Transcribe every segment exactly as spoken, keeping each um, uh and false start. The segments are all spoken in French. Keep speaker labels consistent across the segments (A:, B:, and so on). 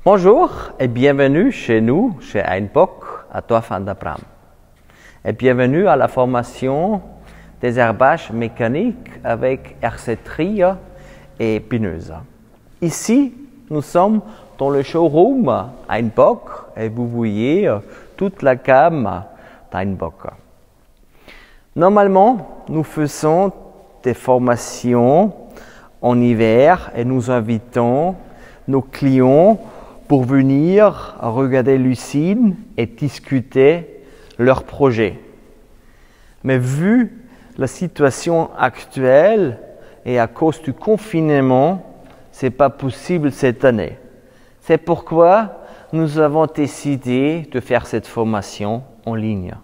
A: Bonjour et bienvenue chez nous, chez Eindbock, à Torf aan de Bram. Et bienvenue à la formation désherbage mécanique avec hersetterie et pineuse. Ici, nous sommes dans le showroom Eindbock et vous voyez toute la gamme d'Eindbock. Normalement, nous faisons des formations en hiver et nous invitons nos clients pour venir regarder l'usine et discuter leurs projets. Mais vu la situation actuelle et à cause du confinement, ce n'est pas possible cette année. C'est pourquoi nous avons décidé de faire cette formation en ligne.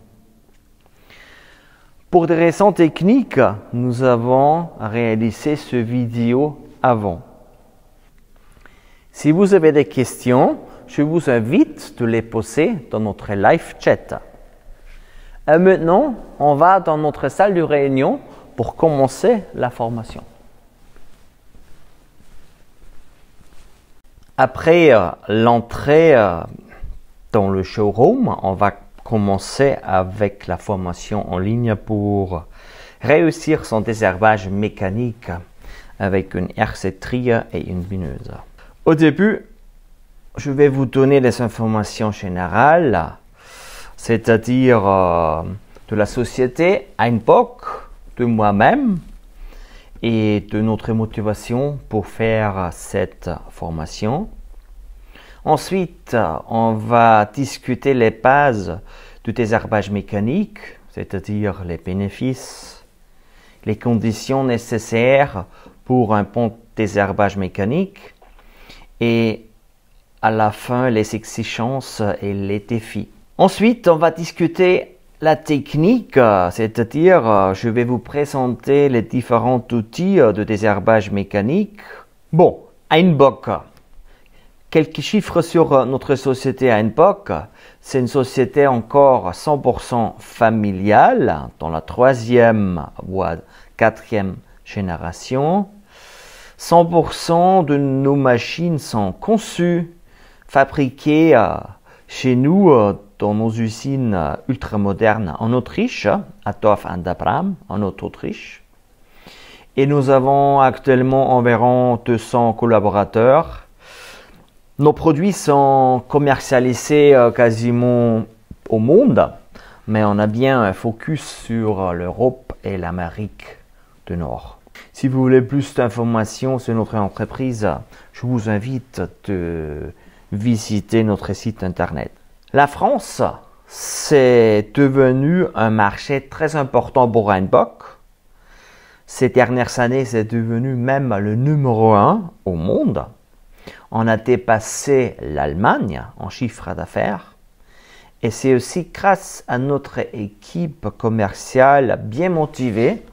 A: Pour des raisons techniques, nous avons réalisé ce vidéo avant. Si vous avez des questions, je vous invite de les poser dans notre live chat. Et maintenant, on va dans notre salle de réunion pour commencer la formation. Après euh, l'entrée euh, dans le showroom, on va commencer avec la formation en ligne pour réussir son désherbage mécanique avec une hersetterie et une bineuse. Au début, je vais vous donner des informations générales, c'est-à-dire euh, de la société Eindbock, de moi-même et de notre motivation pour faire cette formation. Ensuite, on va discuter les bases du désherbage mécanique, c'est-à-dire les bénéfices, les conditions nécessaires pour un bon désherbage mécanique et à la fin les exigences et les défis. Ensuite, on va discuter la technique, c'est-à-dire je vais vous présenter les différents outils de désherbage mécanique. Bon, Eindbock. Quelques chiffres sur notre société Eindbock. C'est une société encore cent pour cent familiale, dans la troisième voire quatrième génération. cent pour cent de nos machines sont conçues, fabriquées euh, chez nous euh, dans nos usines euh, ultramodernes en Autriche, à Torf aan de Bram, en Autriche. Et nous avons actuellement environ deux cents collaborateurs. Nos produits sont commercialisés euh, quasiment au monde, mais on a bien un focus sur l'Europe et l'Amérique du Nord. Si vous voulez plus d'informations sur notre entreprise, je vous invite de visiter notre site internet. La France, c'est devenu un marché très important pour Eindbock. Ces dernières années, c'est devenu même le numéro un au monde. On a dépassé l'Allemagne en chiffre d'affaires. Et c'est aussi grâce à notre équipe commerciale bien motivée.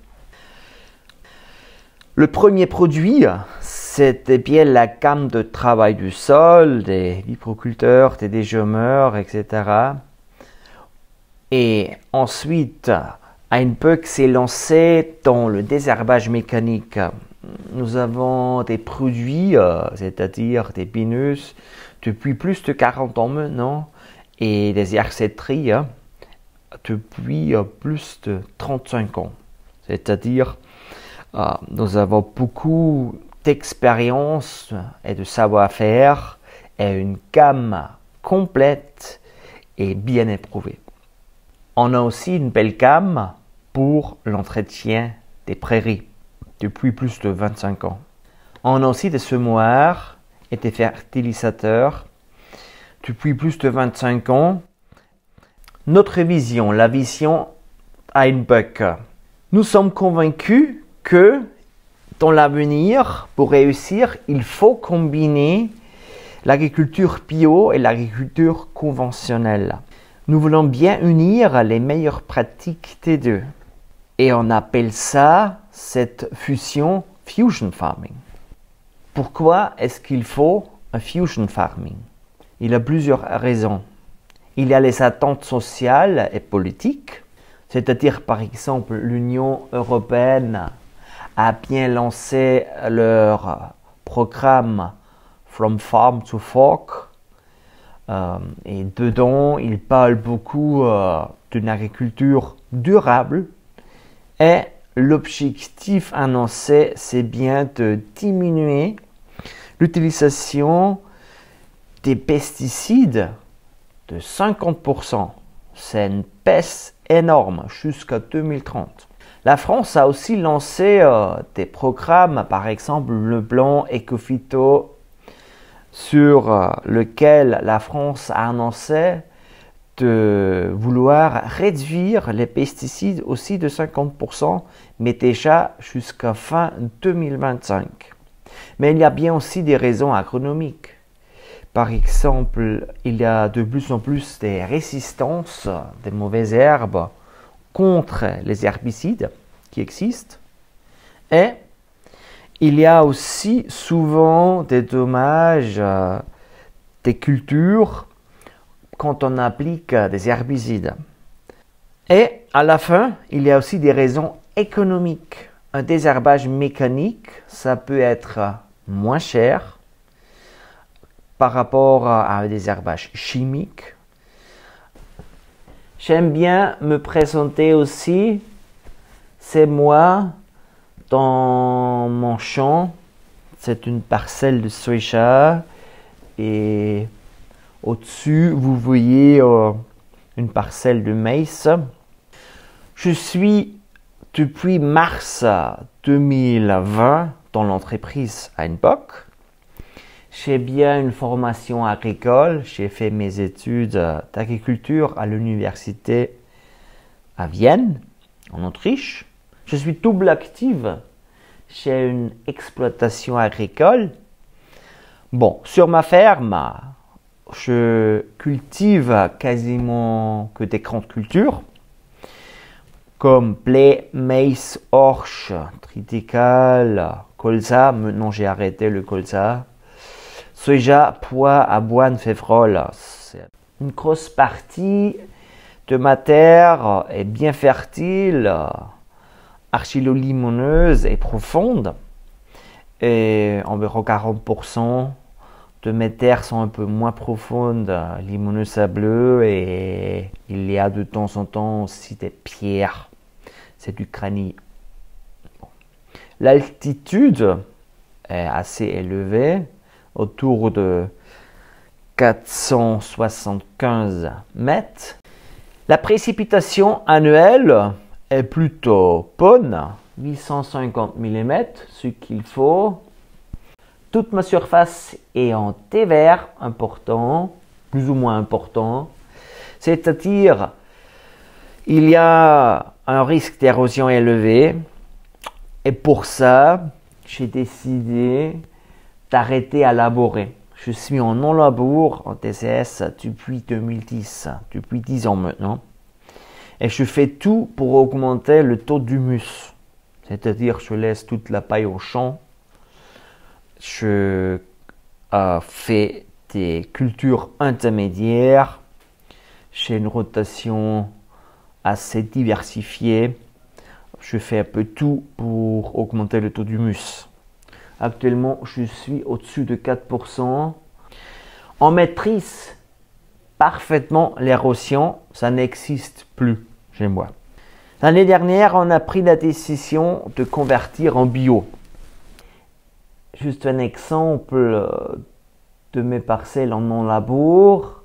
A: Le premier produit, c'était bien la gamme de travail du sol, des vibroculteurs, des déjeumeurs, et cetera. Et ensuite, Eindbock s'est lancé dans le désherbage mécanique. Nous avons des produits, euh, c'est-à-dire des bineuses, depuis plus de quarante ans maintenant, et des hersetteries hein, depuis euh, plus de trente-cinq ans. C'est-à-dire Euh, nous avons beaucoup d'expérience et de savoir-faire et une gamme complète et bien éprouvée. On a aussi une belle gamme pour l'entretien des prairies depuis plus de vingt-cinq ans. On a aussi des semoirs et des fertilisateurs depuis plus de vingt-cinq ans. Notre vision, la vision Eindbock. Nous sommes convaincus que dans l'avenir, pour réussir, il faut combiner l'agriculture bio et l'agriculture conventionnelle. Nous voulons bien unir les meilleures pratiques des deux. Et on appelle ça, cette fusion, fusion farming. Pourquoi est-ce qu'il faut un fusion farming? Il y a plusieurs raisons. Il y a les attentes sociales et politiques, c'est-à-dire par exemple l'Union européenne a bien lancé leur programme From Farm to Fork Euh, et dedans, il parle beaucoup euh, d'une agriculture durable. Et l'objectif annoncé, c'est bien de diminuer l'utilisation des pesticides de cinquante pour cent. C'est une baisse énorme jusqu'à deux mille trente. La France a aussi lancé euh, des programmes, par exemple le plan Ecophyto, sur euh, lequel la France a annoncé de vouloir réduire les pesticides aussi de cinquante pour cent, mais déjà jusqu'à fin deux mille vingt-cinq. Mais il y a bien aussi des raisons agronomiques. Par exemple, il y a de plus en plus des résistances des mauvaises herbes contre les herbicides qui existent. Et il y a aussi souvent des dommages euh, des cultures quand on applique des herbicides. Et à la fin, il y a aussi des raisons économiques. Un désherbage mécanique, ça peut être moins cher par rapport à un désherbage chimique. J'aime bien me présenter aussi, c'est moi dans mon champ. C'est une parcelle de soja et au-dessus, vous voyez euh, une parcelle de maïs. Je suis depuis mars deux mille vingt dans l'entreprise à N P O C. J'ai bien une formation agricole. J'ai fait mes études d'agriculture à l'université à Vienne, en Autriche. Je suis double active. J'ai une exploitation agricole. Bon, sur ma ferme, je cultive quasiment que des grandes cultures, comme blé, maïs, orge, triticale, colza. Maintenant, j'ai arrêté le colza. Soja, pois, avoine, févrole. Une grosse partie de ma terre est bien fertile, argilo-limoneuse et profonde. Et environ quarante pour cent de mes terres sont un peu moins profondes, limoneux sableux, et il y a de temps en temps aussi des pierres. C'est du granit. Bon. L'altitude est assez élevée, autour de quatre cent soixante-quinze mètres. La précipitation annuelle est plutôt bonne, huit cent cinquante millimètres, ce qu'il faut. Toute ma surface est en thé vert important, plus ou moins important, c'est-à-dire il y a un risque d'érosion élevé, et pour ça, j'ai décidé d'arrêter à labourer. Je suis en non-labour en T C S depuis deux mille dix, depuis dix ans maintenant. Et je fais tout pour augmenter le taux d'humus. C'est-à-dire je laisse toute la paille au champ. Je euh, fais des cultures intermédiaires. J'ai une rotation assez diversifiée. Je fais un peu tout pour augmenter le taux d'humus. Actuellement, je suis au-dessus de quatre pour cent. On maîtrise parfaitement l'érosion. Ça n'existe plus chez moi. L'année dernière, on a pris la décision de convertir en bio. Juste un exemple de mes parcelles en non-labour.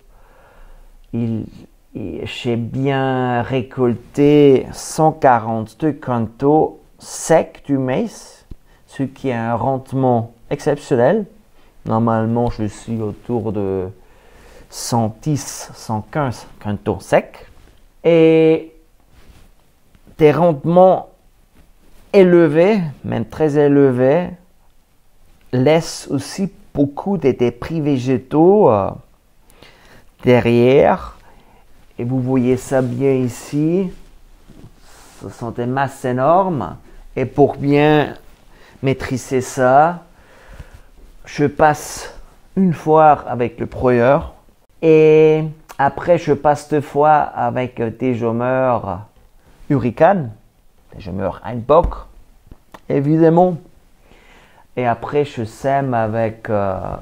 A: J'ai bien récolté cent quarante-deux quintaux secs du maïs, ce qui est un rendement exceptionnel. Normalement, je suis autour de cent dix à cent quinze quintaux secs. Et des rendements élevés, même très élevés, laissent aussi beaucoup de débris végétaux euh, derrière. Et vous voyez ça bien ici. Ce sont des masses énormes. Et pour bien maîtriser ça, je passe une fois avec le broyeur et après je passe deux fois avec des gemeurs Hurricane, des gemeurs N P O C évidemment, et après je sème avec euh,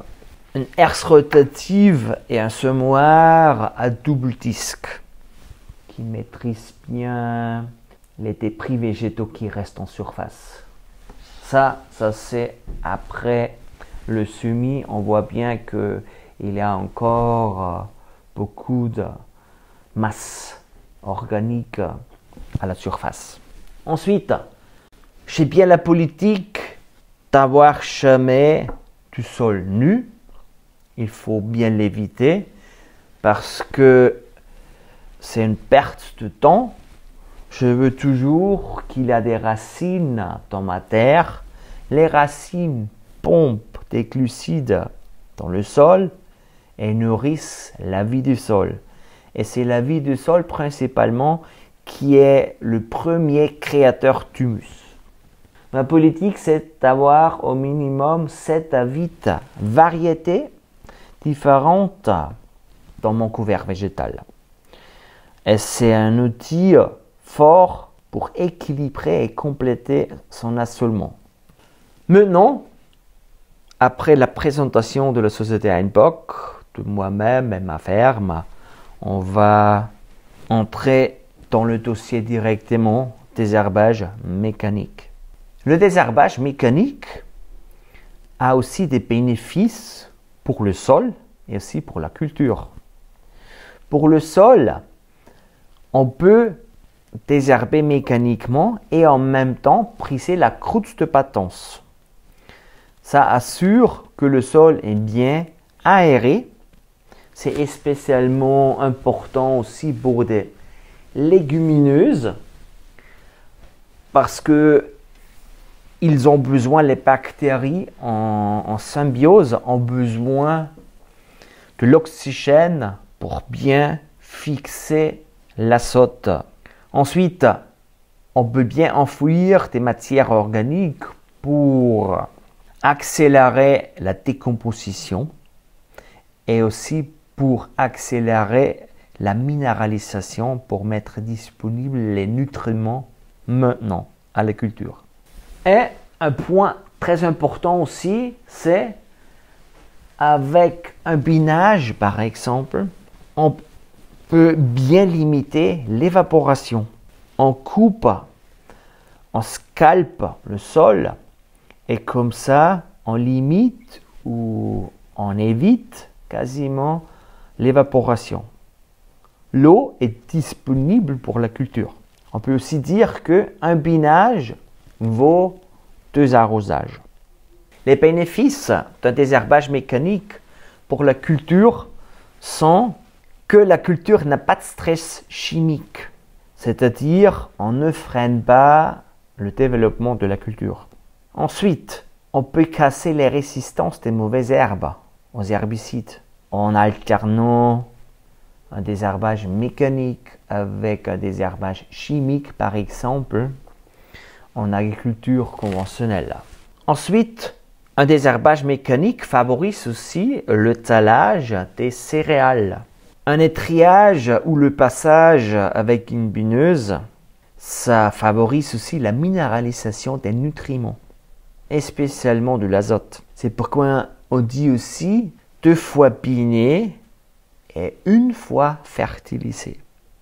A: une herse rotative et un semoir à double disque qui maîtrise bien les débris végétaux qui restent en surface. Ça, ça c'est après le semis. On voit bien qu'il y a encore beaucoup de masse organique à la surface. Ensuite, j'ai bien la politique d'avoir jamais du sol nu. Il faut bien l'éviter parce que c'est une perte de temps. Je veux toujours qu'il y ait des racines dans ma terre. Les racines pompent des glucides dans le sol et nourrissent la vie du sol. Et c'est la vie du sol principalement qui est le premier créateur d'humus. Ma politique, c'est d'avoir au minimum sept à huit variétés différentes dans mon couvert végétal. Et c'est un outil fort pour équilibrer et compléter son assolement. Maintenant, après la présentation de la société Einbock, de moi-même et ma ferme, on va entrer dans le dossier directement désherbage mécanique. Le désherbage mécanique a aussi des bénéfices pour le sol et aussi pour la culture. Pour le sol, on peut désherber mécaniquement et en même temps prisser la croûte de patence. Ça assure que le sol est bien aéré. C'est spécialement important aussi pour des légumineuses parce que ils ont besoin, les bactéries en, en symbiose ont besoin de l'oxygène pour bien fixer l'azote. Ensuite, on peut bien enfouir des matières organiques pour accélérer la décomposition et aussi pour accélérer la minéralisation pour mettre disponibles les nutriments maintenant à la culture. Et un point très important aussi, c'est avec un binage par exemple, on peut bien limiter l'évaporation. On coupe, on scalpe le sol et comme ça, on limite ou on évite quasiment l'évaporation. L'eau est disponible pour la culture. On peut aussi dire qu'un binage vaut deux arrosages. Les bénéfices d'un désherbage mécanique pour la culture sont que la culture n'a pas de stress chimique, c'est-à-dire on ne freine pas le développement de la culture. Ensuite, on peut casser les résistances des mauvaises herbes aux herbicides en alternant un désherbage mécanique avec un désherbage chimique, par exemple, en agriculture conventionnelle. Ensuite, un désherbage mécanique favorise aussi le tallage des céréales. Un étriage ou le passage avec une bineuse, ça favorise aussi la minéralisation des nutriments, et spécialement de l'azote. C'est pourquoi on dit aussi deux fois biné et une fois fertilisé.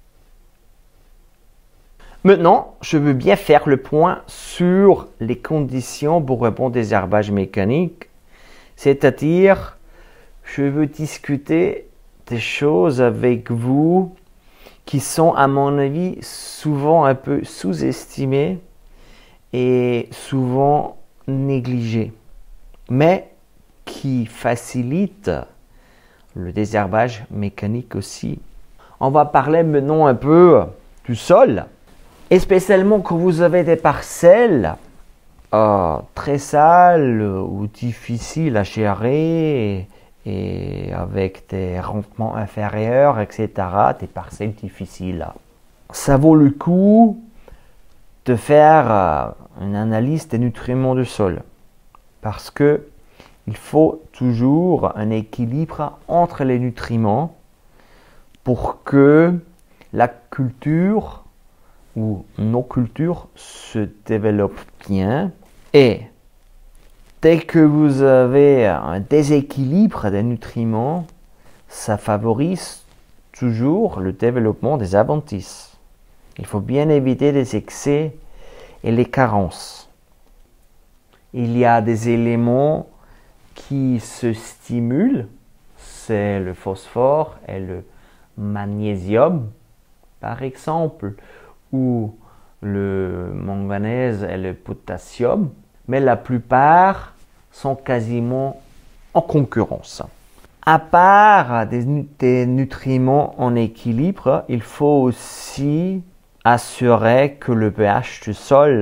A: Maintenant, je veux bien faire le point sur les conditions pour un bon désherbage mécanique, c'est-à-dire je veux discuter des choses avec vous qui sont à mon avis souvent un peu sous-estimées et souvent négligées, mais qui facilitent le désherbage mécanique aussi. On va parler maintenant un peu du sol. Et spécialement quand vous avez des parcelles euh, très sales ou difficiles à gérer et, et avec des rendements inférieurs, et cetera, des parcelles difficiles. Ça vaut le coup de faire euh, une analyse des nutriments du sol parce que il faut toujours un équilibre entre les nutriments pour que la culture ou nos cultures se développent bien et Dès que vous avez un déséquilibre des nutriments, ça favorise toujours le développement des adventices. Il faut bien éviter les excès et les carences. Il y a des éléments qui se stimulent, c'est le phosphore et le magnésium, par exemple, ou le manganèse et le potassium, mais la plupart sont quasiment en concurrence. À part des, des nutriments en équilibre, il faut aussi assurer que le pH du sol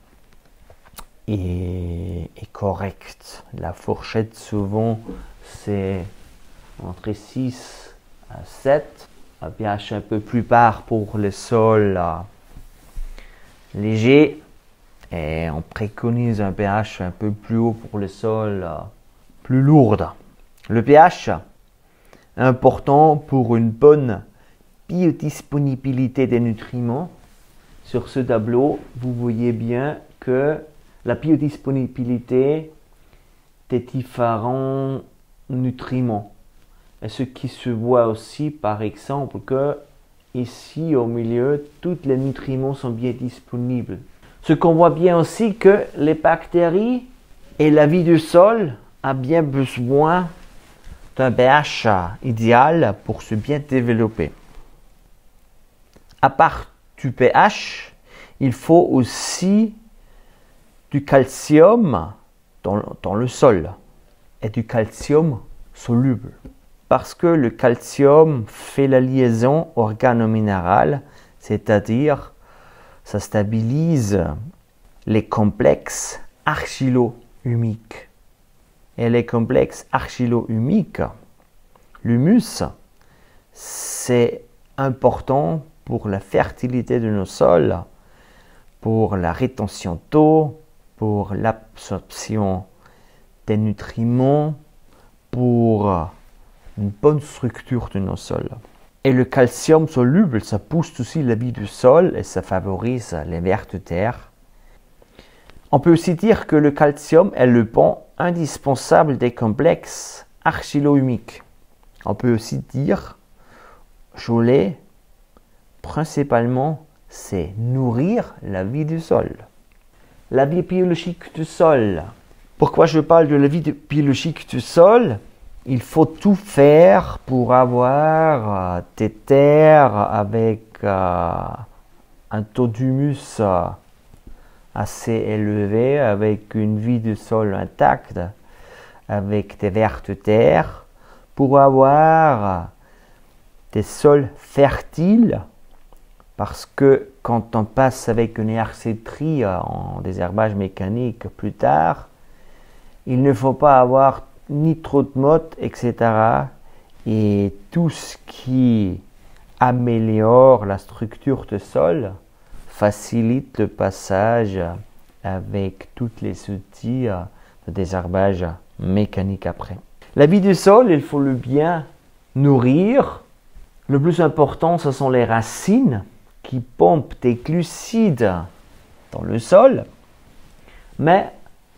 A: est, est correct. La fourchette souvent c'est entre six à sept, un pH un peu plus bas pour le sol léger, et on préconise un pH un peu plus haut pour le sol plus lourd. Le pH est important pour une bonne biodisponibilité des nutriments. Sur ce tableau, vous voyez bien que la biodisponibilité des différents nutriments. Et ce qui se voit aussi, par exemple, que ici au milieu, tous les nutriments sont bien disponibles. Ce qu'on voit bien aussi que les bactéries et la vie du sol a bien besoin d'un pH idéal pour se bien développer. À part du pH, il faut aussi du calcium dans, dans le sol et du calcium soluble. Parce que le calcium fait la liaison organo-minérale, c'est-à-dire ça stabilise les complexes argilo-humiques. Et les complexes argilo-humiques, l'humus, c'est important pour la fertilité de nos sols, pour la rétention d'eau, pour l'absorption des nutriments, pour une bonne structure de nos sols. Et le calcium soluble, ça booste aussi la vie du sol et ça favorise les vers de terre. On peut aussi dire que le calcium est le pont indispensable des complexes argilo-humiques. On peut aussi dire, Jolet, principalement, c'est nourrir la vie du sol. La vie biologique du sol. Pourquoi je parle de la vie biologique du sol? Il faut tout faire pour avoir euh, des terres avec euh, un taux d'humus euh, assez élevé, avec une vie du sol intacte, avec des vers de terre, pour avoir des sols fertiles, parce que quand on passe avec une hersétrie en désherbage mécanique plus tard, il ne faut pas avoir ni trop de mottes, et cetera. Et tout ce qui améliore la structure du sol facilite le passage avec tous les outils de désherbage mécanique après. La vie du sol, il faut le bien nourrir. Le plus important, ce sont les racines qui pompent des glucides dans le sol, mais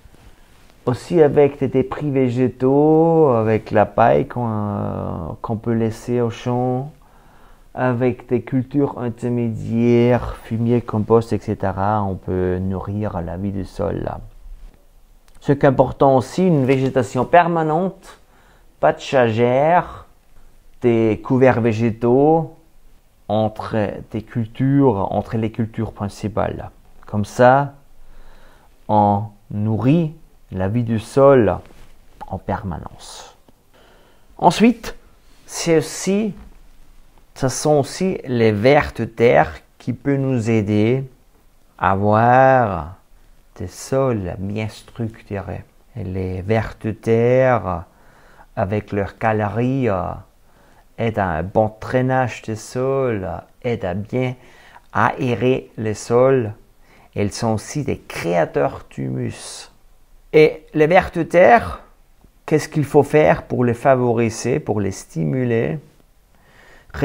A: aussi avec des débris végétaux, avec la paille qu'on euh, qu'on peut laisser au champ, avec des cultures intermédiaires, fumier, compost, et cetera. On peut nourrir la vie du sol là. Ce qui est important aussi, une végétation permanente, pas de chagère, des couverts végétaux entre des cultures, entre les cultures principales. Comme ça, on nourrit la vie du sol en permanence. Ensuite, c'est aussi, ce sont aussi les vers de terre qui peuvent nous aider à avoir des sols bien structurés. Et les vers de terre, avec leurs calories, aident à un bon drainage des sols, aident à bien aérer les sols. Elles sont aussi des créateurs d'humus. Et les vers de terre, qu'est-ce qu'il faut faire pour les favoriser, pour les stimuler?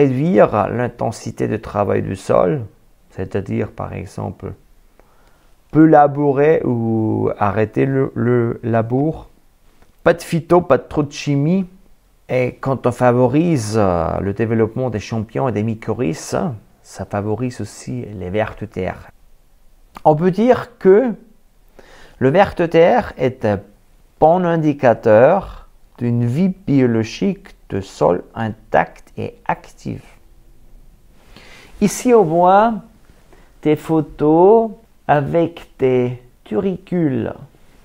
A: Réduire l'intensité de travail du sol, c'est-à-dire par exemple peut labourer ou arrêter le, le labour. Pas de phyto, pas de trop de chimie. Et quand on favorise le développement des champignons et des mycorhizes, ça favorise aussi les vers de terre. On peut dire que le ver de terre est un bon indicateur d'une vie biologique de sol intact et active. Ici on voit des photos avec des turicules.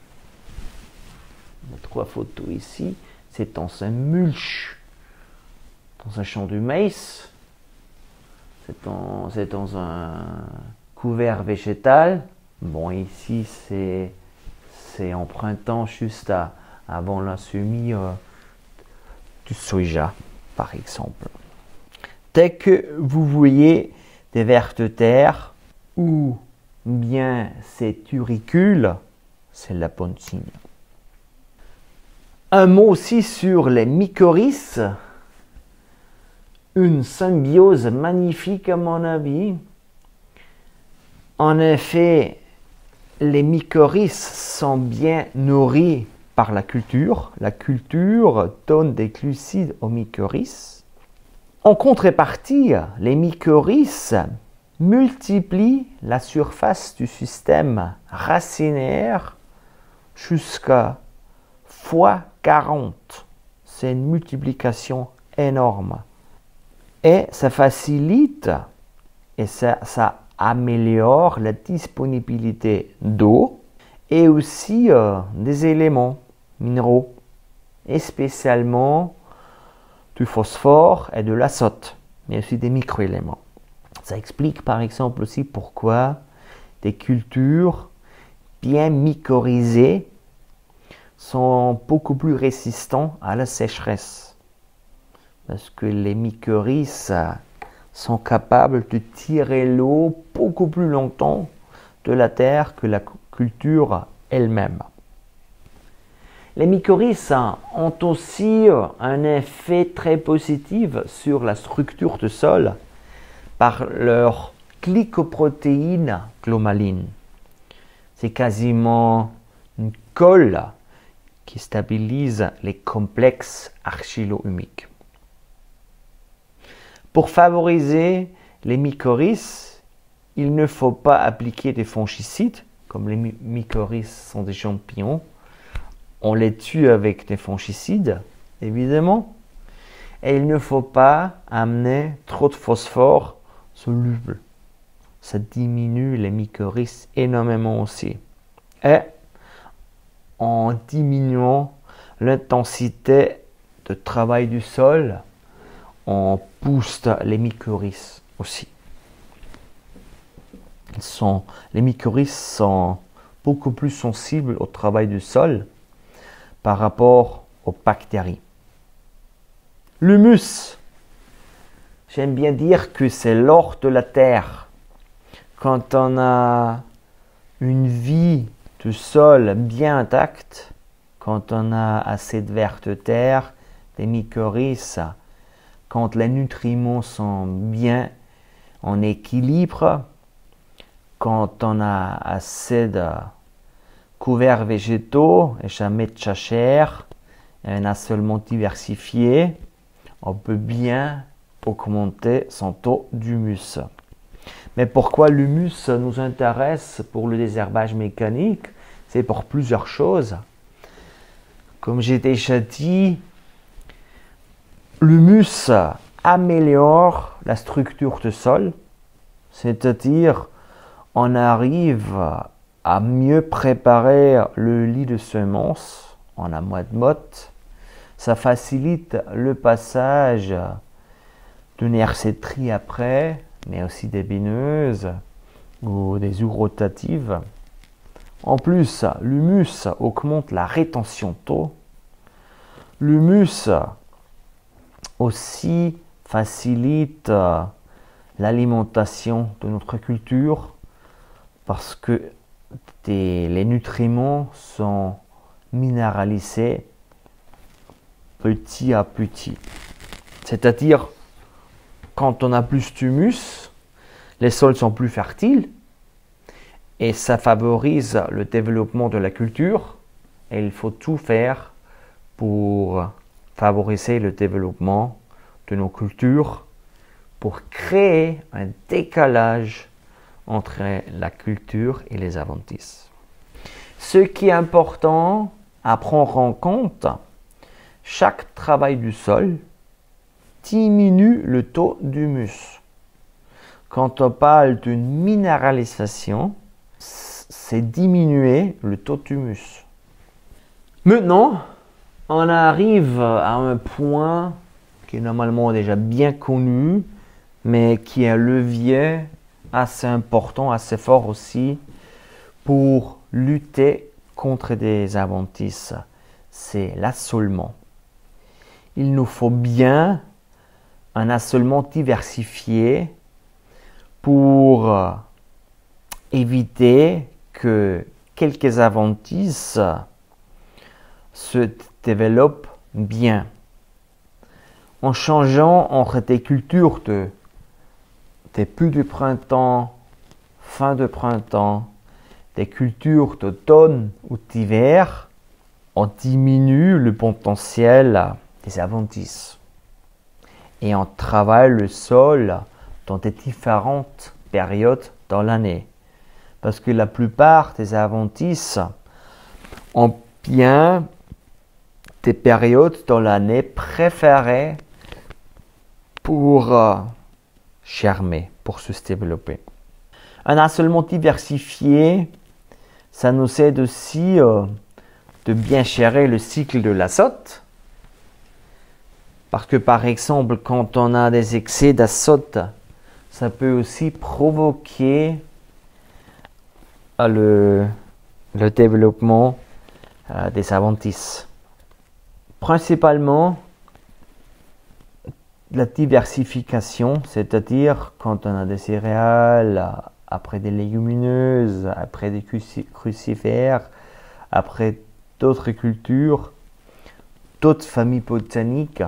A: On a trois photos ici. C'est dans un mulch, dans un champ de maïs. C'est dans, c'est dans un couvert végétal. Bon, ici c'est c'est en printemps, juste à, avant la semis euh, du soja, par exemple. Dès que vous voyez des vers de terre ou bien ces turicules, c'est la bonne signe. Un mot aussi sur les mycorhizes. Une symbiose magnifique à mon avis. En effet, les mycorhizes sont bien nourris par la culture. La culture donne des glucides aux mycorhizes. En contrepartie, les mycorhizes multiplient la surface du système racinaire jusqu'à fois quarante. C'est une multiplication énorme. Et ça facilite et ça, ça améliore la disponibilité d'eau et aussi euh, des éléments minéraux, et spécialement du phosphore et de l'azote, mais aussi des microéléments. Ça explique par exemple aussi pourquoi des cultures bien mycorhizées sont beaucoup plus résistants à la sécheresse. Parce que les mycorhizes sont capables de tirer l'eau beaucoup plus longtemps de la terre que la culture elle-même. Les mycorhizes ont aussi un effet très positif sur la structure du sol par leur glycoprotéine glomaline. C'est quasiment une colle qui stabilise les complexes argilo-humiques. Pour favoriser les mycorhizes, il ne faut pas appliquer des fongicides, comme les mycorhizes sont des champignons. On les tue avec des fongicides, évidemment. Et il ne faut pas amener trop de phosphore soluble. Ça diminue les mycorhizes énormément aussi. Et en diminuant l'intensité de travail du sol, on booste les mycorhizes aussi. Ils sont, les mycorhizes sont beaucoup plus sensibles au travail du sol par rapport aux bactéries. L'humus, j'aime bien dire que c'est l'or de la terre. Quand on a une vie de sol bien intacte, quand on a assez de vers de terre, des mycorhizes, quand les nutriments sont bien en équilibre, quand on a assez de couverts végétaux et jamais de jachère, et un assolement diversifié, on peut bien augmenter son taux d'humus. Mais pourquoi l'humus nous intéresse pour le désherbage mécanique? C'est pour plusieurs choses. Comme j'ai déjà dit, l'humus améliore la structure du sol, c'est-à-dire on arrive à mieux préparer le lit de semences en amont de motte. Ça facilite le passage d'une herséterie après, mais aussi des bineuses ou des eaux rotatives. En plus, l'humus augmente la rétention d'eau. L'humus aussi facilite l'alimentation de notre culture parce que des, les nutriments sont minéralisés petit à petit. C'est-à-dire, quand on a plus d'humus, les sols sont plus fertiles et ça favorise le développement de la culture. Et il faut tout faire pour favoriser le développement de nos cultures, pour créer un décalage entre la culture et les adventistes. Ce qui est important à prendre en compte, chaque travail du sol diminue le taux d'humus. Quand on parle d'une minéralisation, c'est diminuer le taux d'humus. Maintenant, on arrive à un point qui est normalement déjà bien connu, mais qui est un levier assez important, assez fort aussi, pour lutter contre des adventistes. C'est l'assolement. Il nous faut bien un assolement diversifié pour éviter que quelques adventistes se développent bien. En changeant entre des cultures de début du printemps, fin de printemps, des cultures d'automne ou d'hiver, on diminue le potentiel des adventistes. Et on travaille le sol dans des différentes périodes dans l'année. Parce que la plupart des adventistes ont bien des périodes dans l'année préférées pour euh, germer, pour se développer. Un assolement diversifié, ça nous aide aussi euh, de bien gérer le cycle de l'azote. Parce que par exemple, quand on a des excès d'azote, ça peut aussi provoquer euh, le, le développement euh, des adventistes. Principalement, la diversification, c'est-à-dire quand on a des céréales, après des légumineuses, après des crucifères, après d'autres cultures, d'autres familles botaniques,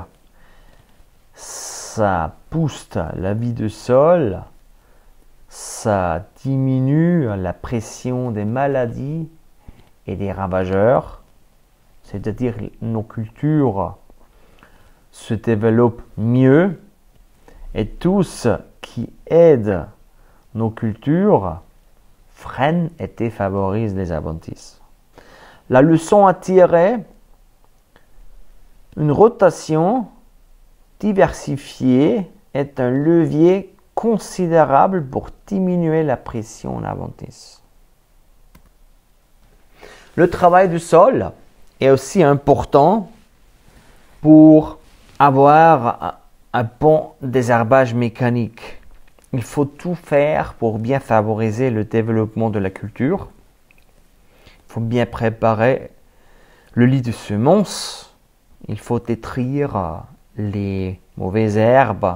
A: ça booste la vie du sol, ça diminue la pression des maladies et des ravageurs. C'est-à-dire nos cultures se développent mieux et tout ce qui aide nos cultures freine et défavorise les adventistes. La leçon à tirer, une rotation diversifiée est un levier considérable pour diminuer la pression adventiste. Le travail du sol est aussi important pour avoir un bon désherbage mécanique. Il faut tout faire pour bien favoriser le développement de la culture. Il faut bien préparer le lit de semences. Il faut détruire les mauvaises herbes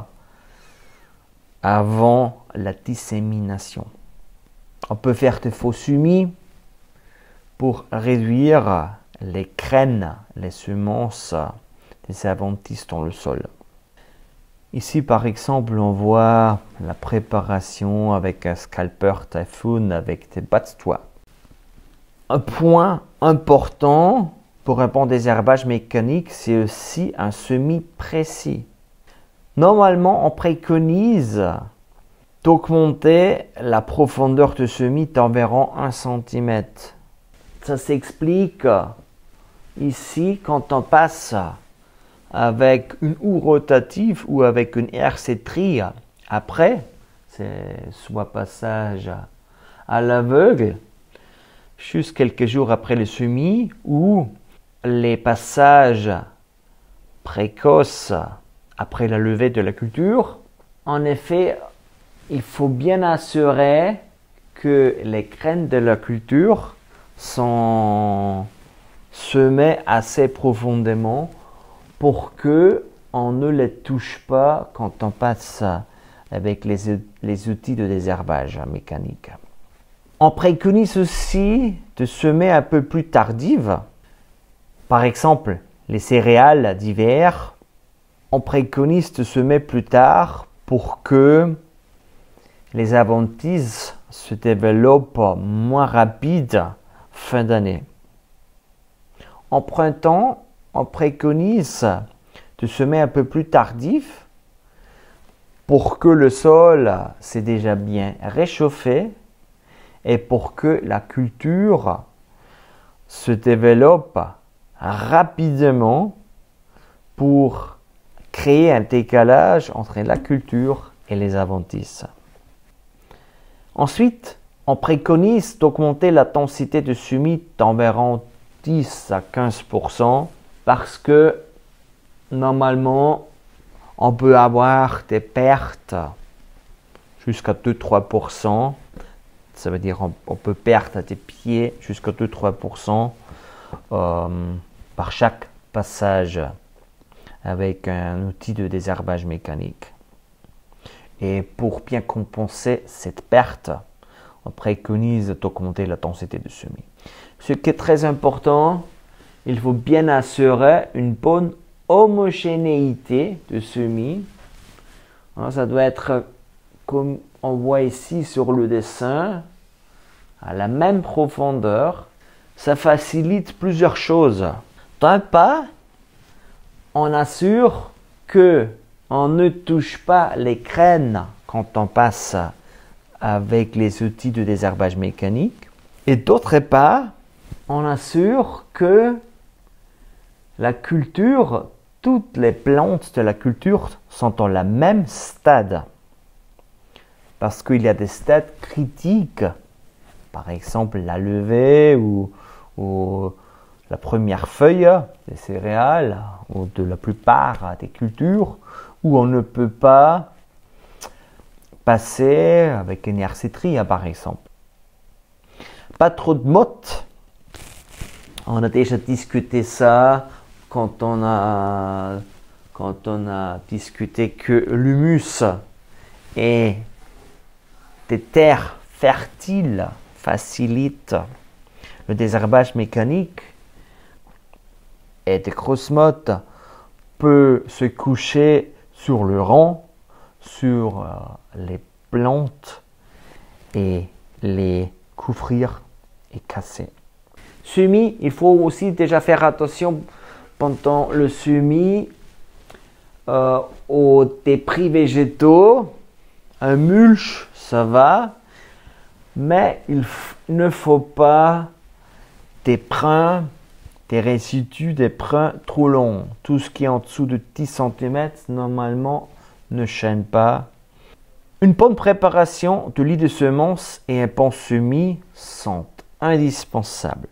A: avant la dissémination. On peut faire de faux semis pour réduire les graines, les semences des adventistes dans le sol. Ici, par exemple, on voit la préparation avec un scalper Typhoon avec des battoirs. Un point important pour un bon désherbage mécanique, c'est aussi un semis précis. Normalement, on préconise d'augmenter la profondeur de semis d'environ un centimètre. Ça s'explique ici quand on passe avec une houe rotative ou avec une herséterie. Après, c'est soit passage à l'aveugle, juste quelques jours après le semis, ou les passages précoces après la levée de la culture. En effet, il faut bien assurer que les graines de la culture sont semées assez profondément pour que on ne les touche pas quand on passe avec les, les outils de désherbage mécanique. On préconise aussi de semer un peu plus tardive. Par exemple, les céréales d'hiver, on préconise de semer plus tard pour que les adventices se développe moins rapide fin d'année. En printemps, on préconise de semer un peu plus tardif pour que le sol s'est déjà bien réchauffé et pour que la culture se développe rapidement pour créer un décalage entre la culture et les adventices. Ensuite, on préconise d'augmenter la densité de semis d'environ dix à quinze pour cent parce que normalement, on peut avoir des pertes jusqu'à deux à trois pour cent. Ça veut dire qu'on on peut perdre des pieds jusqu'à deux à trois pour cent euh, par chaque passage avec un outil de désherbage mécanique. Et pour bien compenser cette perte, on préconise d'augmenter la densité de semis. Ce qui est très important, il faut bien assurer une bonne homogénéité de semis. Ça doit être comme on voit ici sur le dessin, à la même profondeur. Ça facilite plusieurs choses. D'un pas, on assure que on ne touche pas les graines quand on passe avec les outils de désherbage mécanique. Et d'autre part, on assure que la culture, toutes les plantes de la culture sont dans le même stade. Parce qu'il y a des stades critiques, par exemple la levée ou, ou la première feuille des céréales ou de la plupart des cultures, où on ne peut pas passer avec une hercétrie, par exemple. Pas trop de mottes. On a déjà discuté ça quand on a, quand on a discuté que l'humus et des terres fertiles facilitent le désherbage mécanique et des grosses mottes peuvent se coucher sur le rang, sur euh, les plantes et les couvrir et casser. Semis, il faut aussi déjà faire attention pendant le semis euh, aux débris végétaux. Un mulch, ça va, mais il ne faut pas des brins, des résidus, des brins trop longs. Tout ce qui est en dessous de dix centimètres, normalement, ne chaîne pas. Une bonne préparation de lit de semences et un bon semis sont indispensables.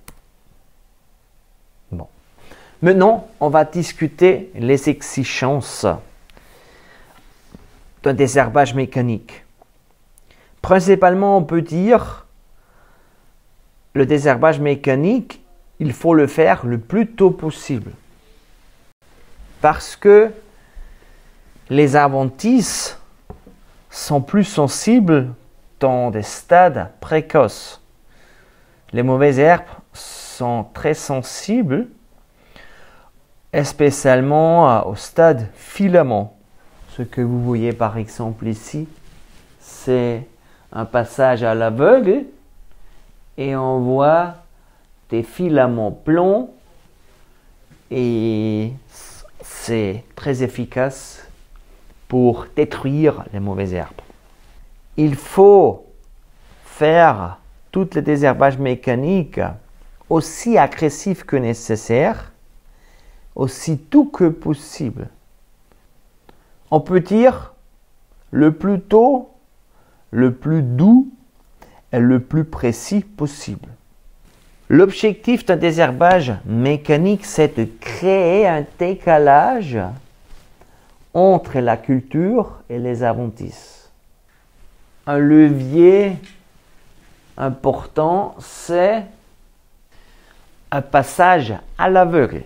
A: Bon. Maintenant, on va discuter les exigences d'un désherbage mécanique. Principalement, on peut dire le désherbage mécanique, il faut le faire le plus tôt possible. Parce que les adventices sont plus sensibles dans des stades précoces. Les mauvaises herbes sont très sensibles, spécialement au stade filament. Ce que vous voyez par exemple ici, c'est un passage à l'aveugle et on voit des filaments blancs et c'est très efficace pour détruire les mauvaises herbes. Il faut faire tout le désherbage mécanique aussi agressif que nécessaire, aussi tôt que possible. On peut dire le plus tôt, le plus doux et le plus précis possible. L'objectif d'un désherbage mécanique, c'est de créer un décalage entre la culture et les adventices. Un levier important, c'est un passage à l'aveugle.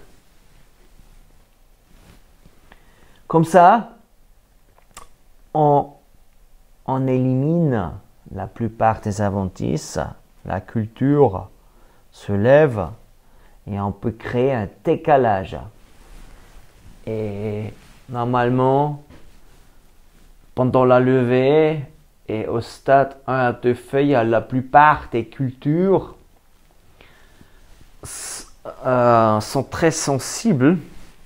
A: Comme ça, on, on élimine la plupart des adventices, la culture se lève et on peut créer un décalage. Et normalement, pendant la levée, et au stade un à deux feuilles, la plupart des cultures euh, sont très sensibles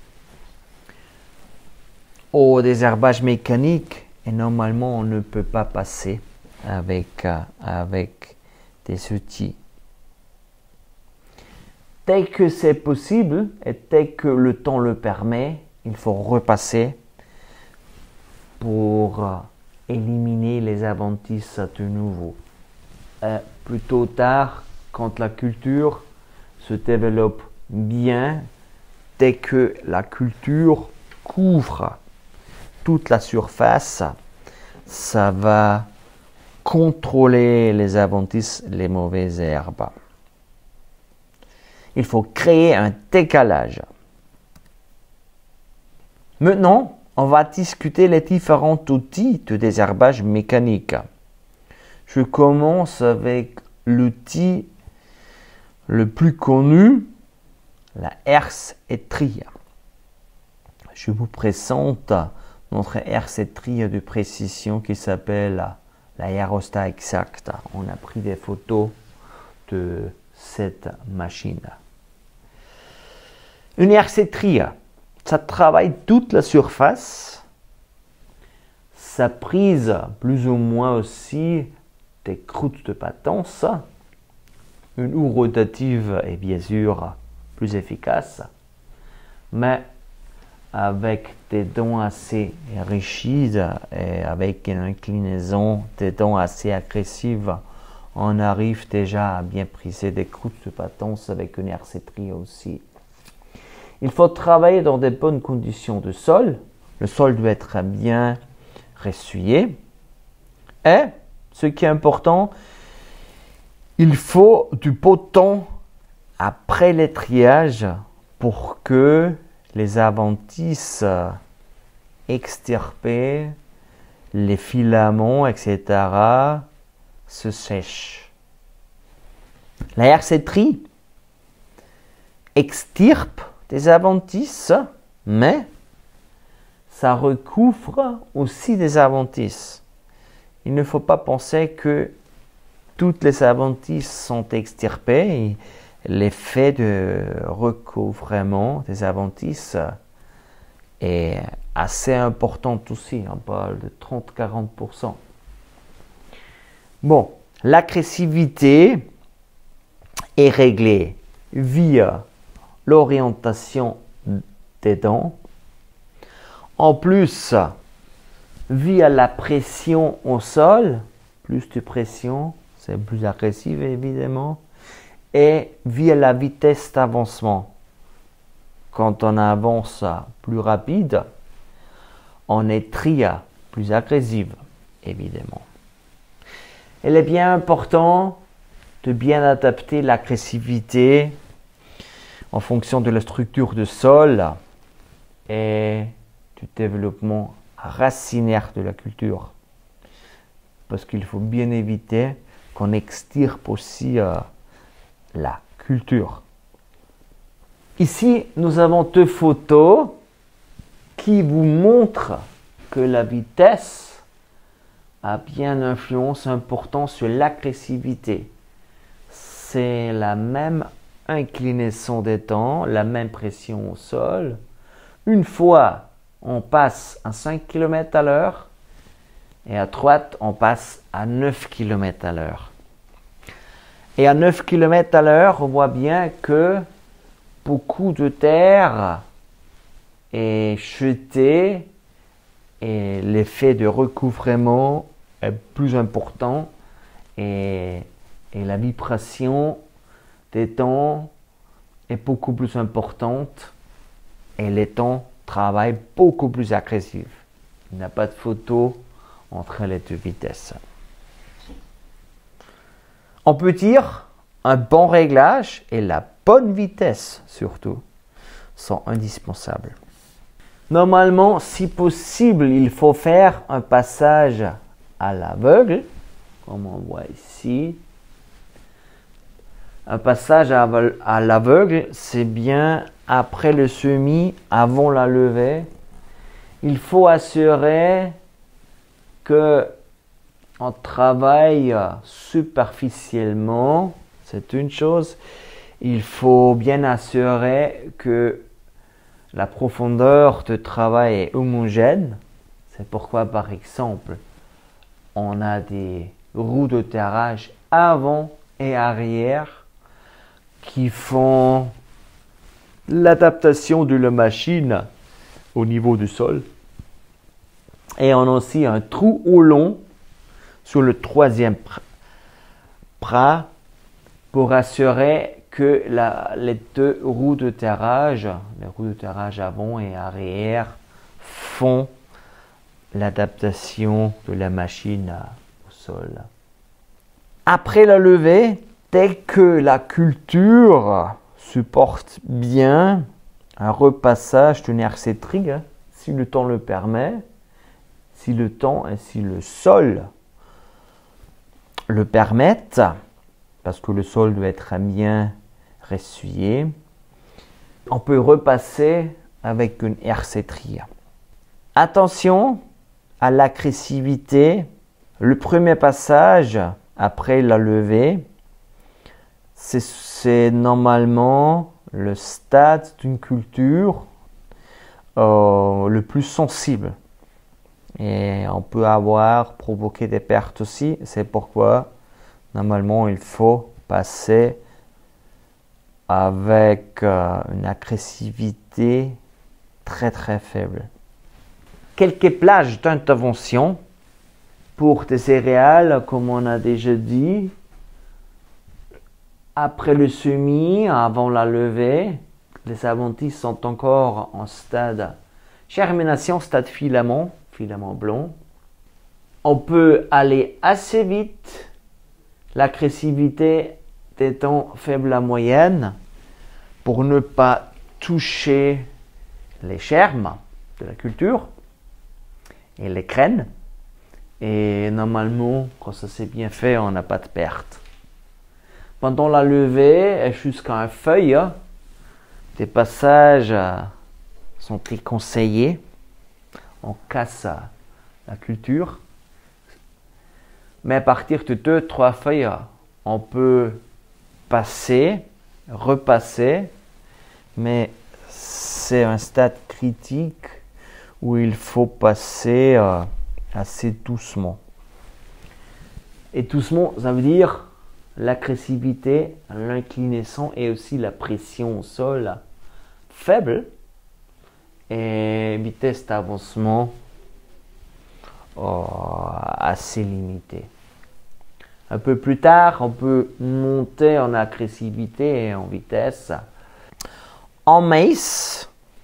A: au désherbage mécanique et normalement on ne peut pas passer avec, euh, avec des outils. Dès que c'est possible et dès que le temps le permet, il faut repasser pour euh, éliminer les adventices de nouveau. Euh, plus tôt ou tard, quand la culture se développe bien, dès que la culture couvre toute la surface, ça va contrôler les adventices, les mauvaises herbes. Il faut créer un décalage. Maintenant, on va discuter les différents outils de désherbage mécanique. Je commence avec l'outil le plus connu, la herse-étrille. Je vous présente notre herse-étrille de précision qui s'appelle l'aérostat exact. On a pris des photos de cette machine. Une herse-étrille, ça travaille toute la surface. Ça prise plus ou moins aussi des croûtes de potence. Une houe rotative est bien sûr plus efficace, mais avec des dents assez rigides et avec une inclinaison des dents assez agressive, on arrive déjà à bien priser des croûtes de potence avec une herse-étrille aussi. Il faut travailler dans de bonnes conditions de sol. Le sol doit être bien ressuyé. Et, ce qui est important, il faut du beau temps après l'étriage pour que les adventices extirpés, les filaments, et cetera se sèchent. La herse-étrille extirpe des adventices, mais ça recouvre aussi des adventices. Il ne faut pas penser que toutes les adventices sont extirpées. L'effet de recouvrement des adventices est assez important aussi. On parle de trente à quarante pour cent. Bon, l'agressivité est réglée via l'orientation des dents. En plus, via la pression au sol, plus de pression, c'est plus agressif évidemment, et via la vitesse d'avancement. Quand on avance plus rapide, on étrie plus agressive, évidemment. Il est bien important de bien adapter l'agressivité en fonction de la structure du sol et du développement racinaire de la culture. Parce qu'il faut bien éviter qu'on extirpe aussi euh, la culture. Ici, nous avons deux photos qui vous montrent que la vitesse a bien une influence importante sur l'agressivité. C'est la même inclinaison des dents, la même pression au sol. Une fois, on passe à cinq kilomètres à l'heure et à droite, on passe à neuf kilomètres à l'heure. Et à neuf kilomètres à l'heure, on voit bien que beaucoup de terre est jetée et l'effet de recouvrement est plus important et, et la vibration des dents est beaucoup plus importante et les dents travaillent beaucoup plus agressif. Il n'y a pas de photo entre les deux vitesses. On peut dire un bon réglage et la bonne vitesse surtout sont indispensables. Normalement, si possible, il faut faire un passage à l'aveugle, comme on voit ici. Un passage à, à l'aveugle, c'est bien après le semis, avant la levée. Il faut assurer que on travaille superficiellement, c'est une chose. Il faut bien assurer que la profondeur de travail est homogène. C'est pourquoi, par exemple, on a des roues de terrage avant et arrière qui font l'adaptation de la machine au niveau du sol. Et on a aussi un trou au long sur le troisième bras pour assurer que la, les deux roues de terrage, les roues de terrage avant et arrière, font l'adaptation de la machine au sol. Après la levée, dès que la culture supporte bien un repassage d'une hersétrie, hein, si le temps le permet, si le temps et si le sol le permettent, parce que le sol doit être bien ressuyé, on peut repasser avec une hersétrie. Attention à l'agressivité. Le premier passage après la levée, c'est normalement le stade d'une culture euh, le plus sensible. Et on peut avoir provoqué des pertes aussi. C'est pourquoi, normalement, il faut passer avec euh, une agressivité très très faible. Quelques plages d'intervention pour des céréales, comme on a déjà dit. Après le semis, avant la levée, les adventices sont encore en stade germination, stade filament, filament blanc. On peut aller assez vite, l'agressivité étant faible à moyenne, pour ne pas toucher les germes de la culture et les graines. Et normalement, quand ça s'est bien fait, on n'a pas de perte. Pendant la levée et jusqu'à un feuille, des passages sont très conseillés. On casse la culture. Mais à partir de deux trois feuilles, on peut passer, repasser. Mais c'est un stade critique où il faut passer euh, assez doucement. Et doucement, ça veut dire l'agressivité, l'inclinaison et aussi la pression au sol faible et vitesse d'avancement oh, assez limitée. Un peu plus tard, on peut monter en agressivité et en vitesse. En maïs,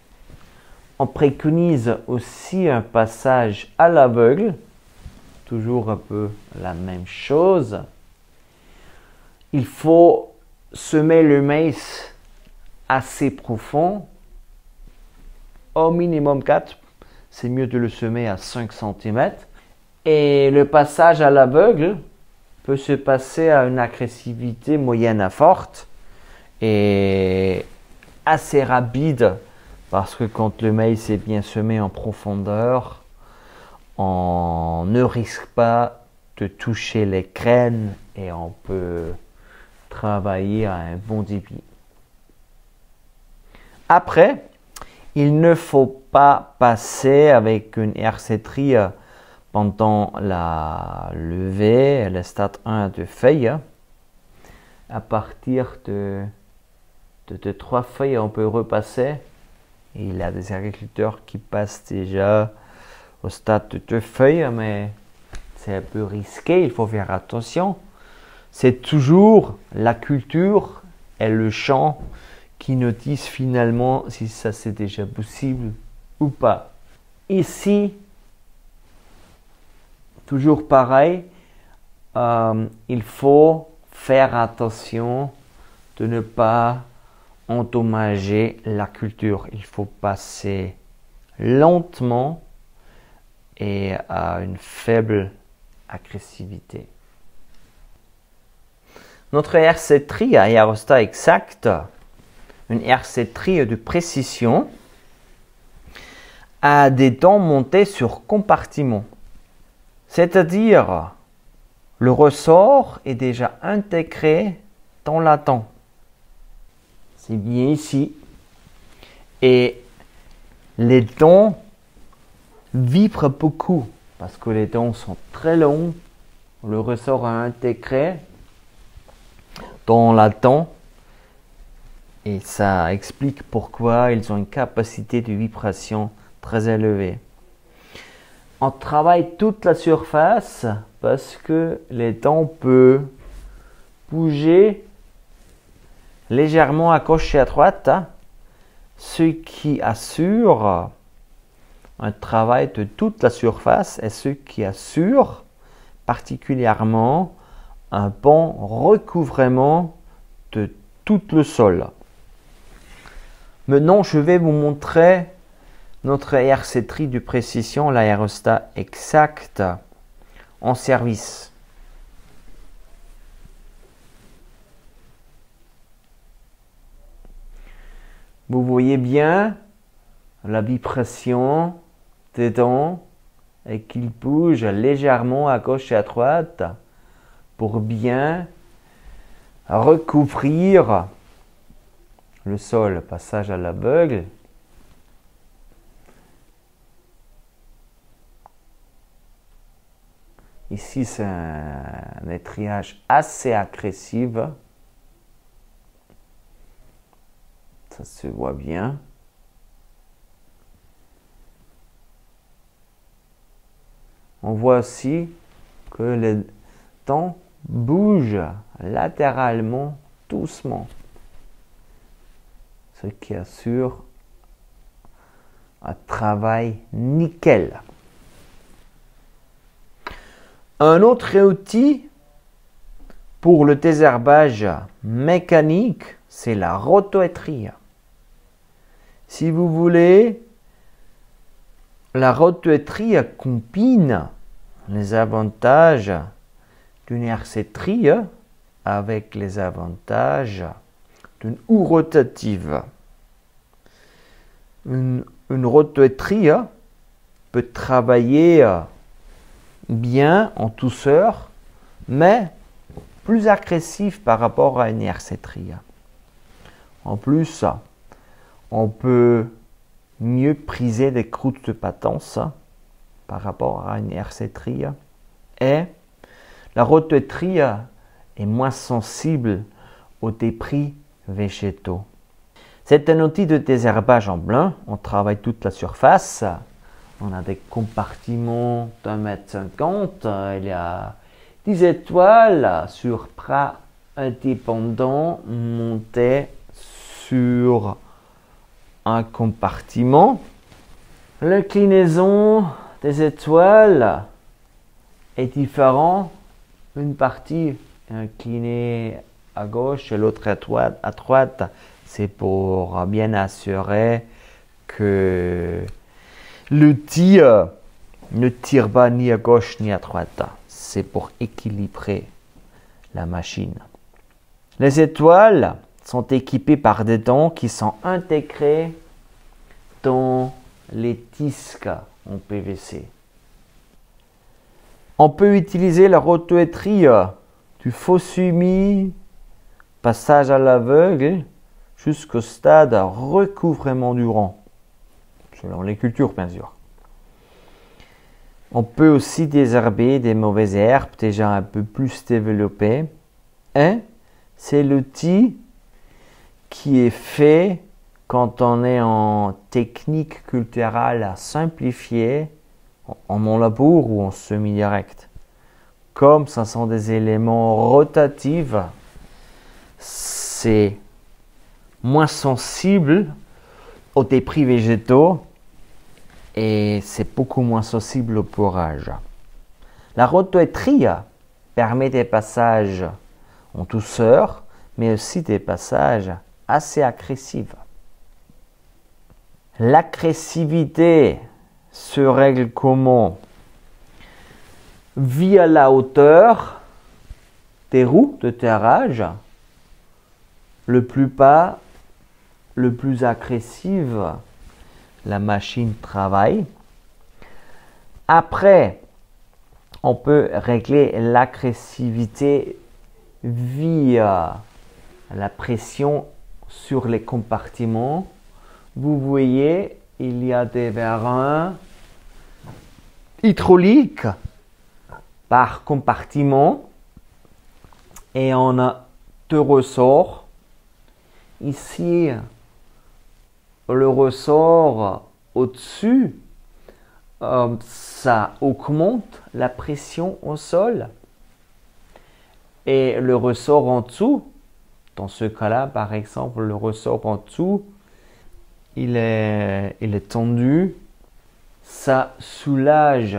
A: on préconise aussi un passage à l'aveugle, toujours un peu la même chose. Il faut semer le maïs assez profond, au minimum quatre, c'est mieux de le semer à cinq centimètres. Et le passage à l'aveugle peut se passer à une agressivité moyenne à forte et assez rapide, parce que quand le maïs est bien semé en profondeur, on ne risque pas de toucher les graines et on peut travailler à un bon débit. Après, il ne faut pas passer avec une hersétrie pendant la levée, le stade un de feuilles. À partir de, de, de trois feuilles, on peut repasser. Et il y a des agriculteurs qui passent déjà au stade de deux feuilles, mais c'est un peu risqué, il faut faire attention. C'est toujours la culture et le champ qui nous disent finalement si ça c'est déjà possible ou pas. Ici, toujours pareil, euh, il faut faire attention de ne pas endommager la culture. Il faut passer lentement et à une faible agressivité. Notre hersétrie à aérostat exact, une hersétrie de précision, a des dents montées sur compartiment. C'est-à-dire, le ressort est déjà intégré dans la dent. C'est bien ici. Et les dents vibrent beaucoup parce que les dents sont très longues. Le ressort est intégré dans la dent. Et ça explique pourquoi ils ont une capacité de vibration très élevée. On travaille toute la surface parce que les dents peuvent bouger légèrement à gauche et à droite, ce qui assure un travail de toute la surface et ce qui assure particulièrement un bon recouvrement de tout le sol. Maintenant, je vais vous montrer notre R C tri de précision, l'aérostat exact en service. Vous voyez bien la vibration des dents et qu'il bouge légèrement à gauche et à droite pour bien recouvrir le sol. Passage à l'aveugle. Ici, c'est un étrillage assez agressif. Ça se voit bien. On voit aussi que les dents bougent latéralement doucement, ce qui assure un travail nickel. Un autre outil pour le désherbage mécanique, c'est la rotoétrie. Si vous voulez, la rotoétrie combine les avantages d'une R C tri avec les avantages d'une houe rotative. Une, une rotoétrie peut travailler bien en douceur, mais plus agressif par rapport à une R C tri. En plus, on peut mieux priser des croûtes de patence par rapport à une R C tri. Et la rotoétrie est moins sensible aux débris végétaux. C'est un outil de désherbage en blanc. On travaille toute la surface. On a des compartiments d'un mètre cinquante. Il y a dix étoiles sur bras indépendants montés sur un compartiment. L'inclinaison des étoiles est différente. Une partie est inclinée à gauche et l'autre à droite. À droite, c'est pour bien assurer que l'outil ne tire pas ni à gauche ni à droite. C'est pour équilibrer la machine. Les étoiles sont équipées par des dents qui sont intégrées dans les disques en P V C. On peut utiliser la rotoétrie du faux semis, passage à l'aveugle, jusqu'au stade recouvrement du rang, selon les cultures bien sûr. On peut aussi désherber des mauvaises herbes déjà un peu plus développées. Et c'est l'outil qui est fait quand on est en technique culturelle simplifiée, en mon-labour ou en semi-direct. Comme ce sont des éléments rotatifs, c'est moins sensible aux débris végétaux et c'est beaucoup moins sensible au bourrage. La rotoétrie permet des passages en douceur, mais aussi des passages assez agressifs. L'agressivité se règle comment? Via la hauteur des roues de terrage, le plus bas, le plus agressif, la machine travaille. Après, on peut régler l'agressivité via la pression sur les compartiments. Vous voyez, il y a des vérins hydrauliques par compartiment et on a deux ressorts. Ici, le ressort au-dessus, euh, ça augmente la pression au sol. Et le ressort en dessous, dans ce cas-là, par exemple, le ressort en dessous, il est, il est tendu. Ça soulage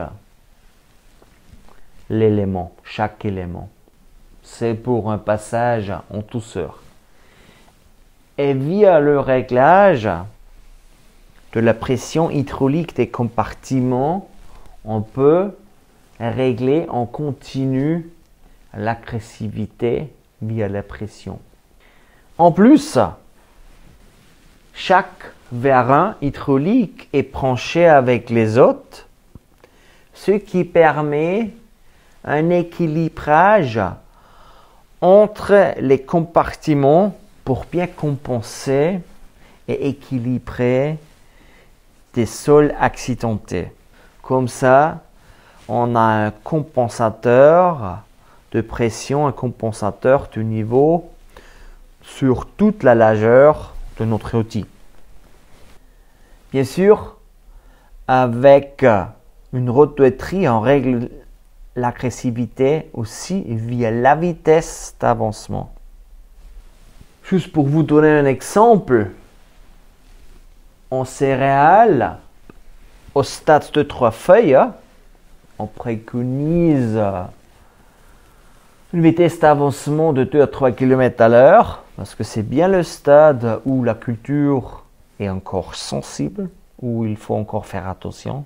A: l'élément, chaque élément. C'est pour un passage en douceur. Et via le réglage de la pression hydraulique des compartiments, on peut régler en continu l'agressivité via la pression. En plus, chaque vérin hydraulique est branché avec les autres, ce qui permet un équilibrage entre les compartiments pour bien compenser et équilibrer des sols accidentés. Comme ça, on a un compensateur de pression, un compensateur de niveau sur toute la largeur de notre outil. Bien sûr, avec une rototerie, on règle l'agressivité aussi via la vitesse d'avancement. Juste pour vous donner un exemple, en céréales, au stade de trois feuilles, on préconise une vitesse d'avancement de deux à trois kilomètres à l'heure, parce que c'est bien le stade où la culture est encore sensible, où il faut encore faire attention.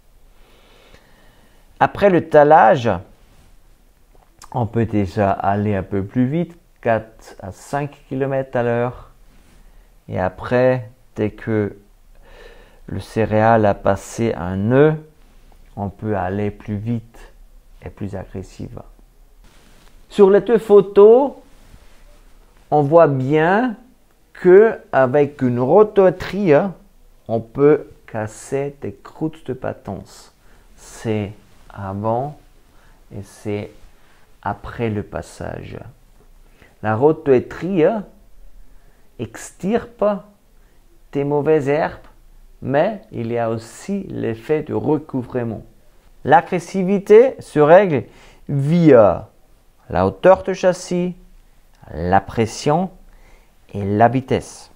A: Après le talage, on peut déjà aller un peu plus vite, quatre à cinq kilomètres à l'heure. Et après, dès que le céréal a passé un nœud, on peut aller plus vite et plus agressif. Sur les deux photos, on voit bien qu'avec une rototerie, on peut casser des croûtes de patence. C'est avant et c'est après le passage. La rototerie extirpe des mauvaises herbes, mais il y a aussi l'effet de recouvrement. L'agressivité se règle via la hauteur de châssis, la pression et la vitesse.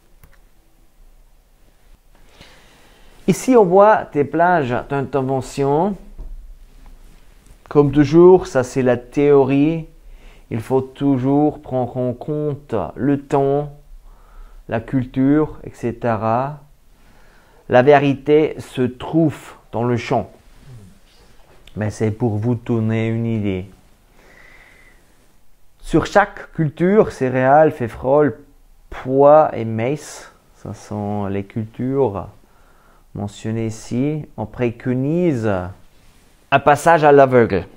A: Ici, on voit des plages d'intervention. Comme toujours, ça c'est la théorie. Il faut toujours prendre en compte le temps, la culture, et cetera. La vérité se trouve dans le champ. Mais c'est pour vous donner une idée. Sur chaque culture, céréales, févrole, pois et maïs, ce sont les cultures mentionnées ici, on préconise un passage à l'aveugle.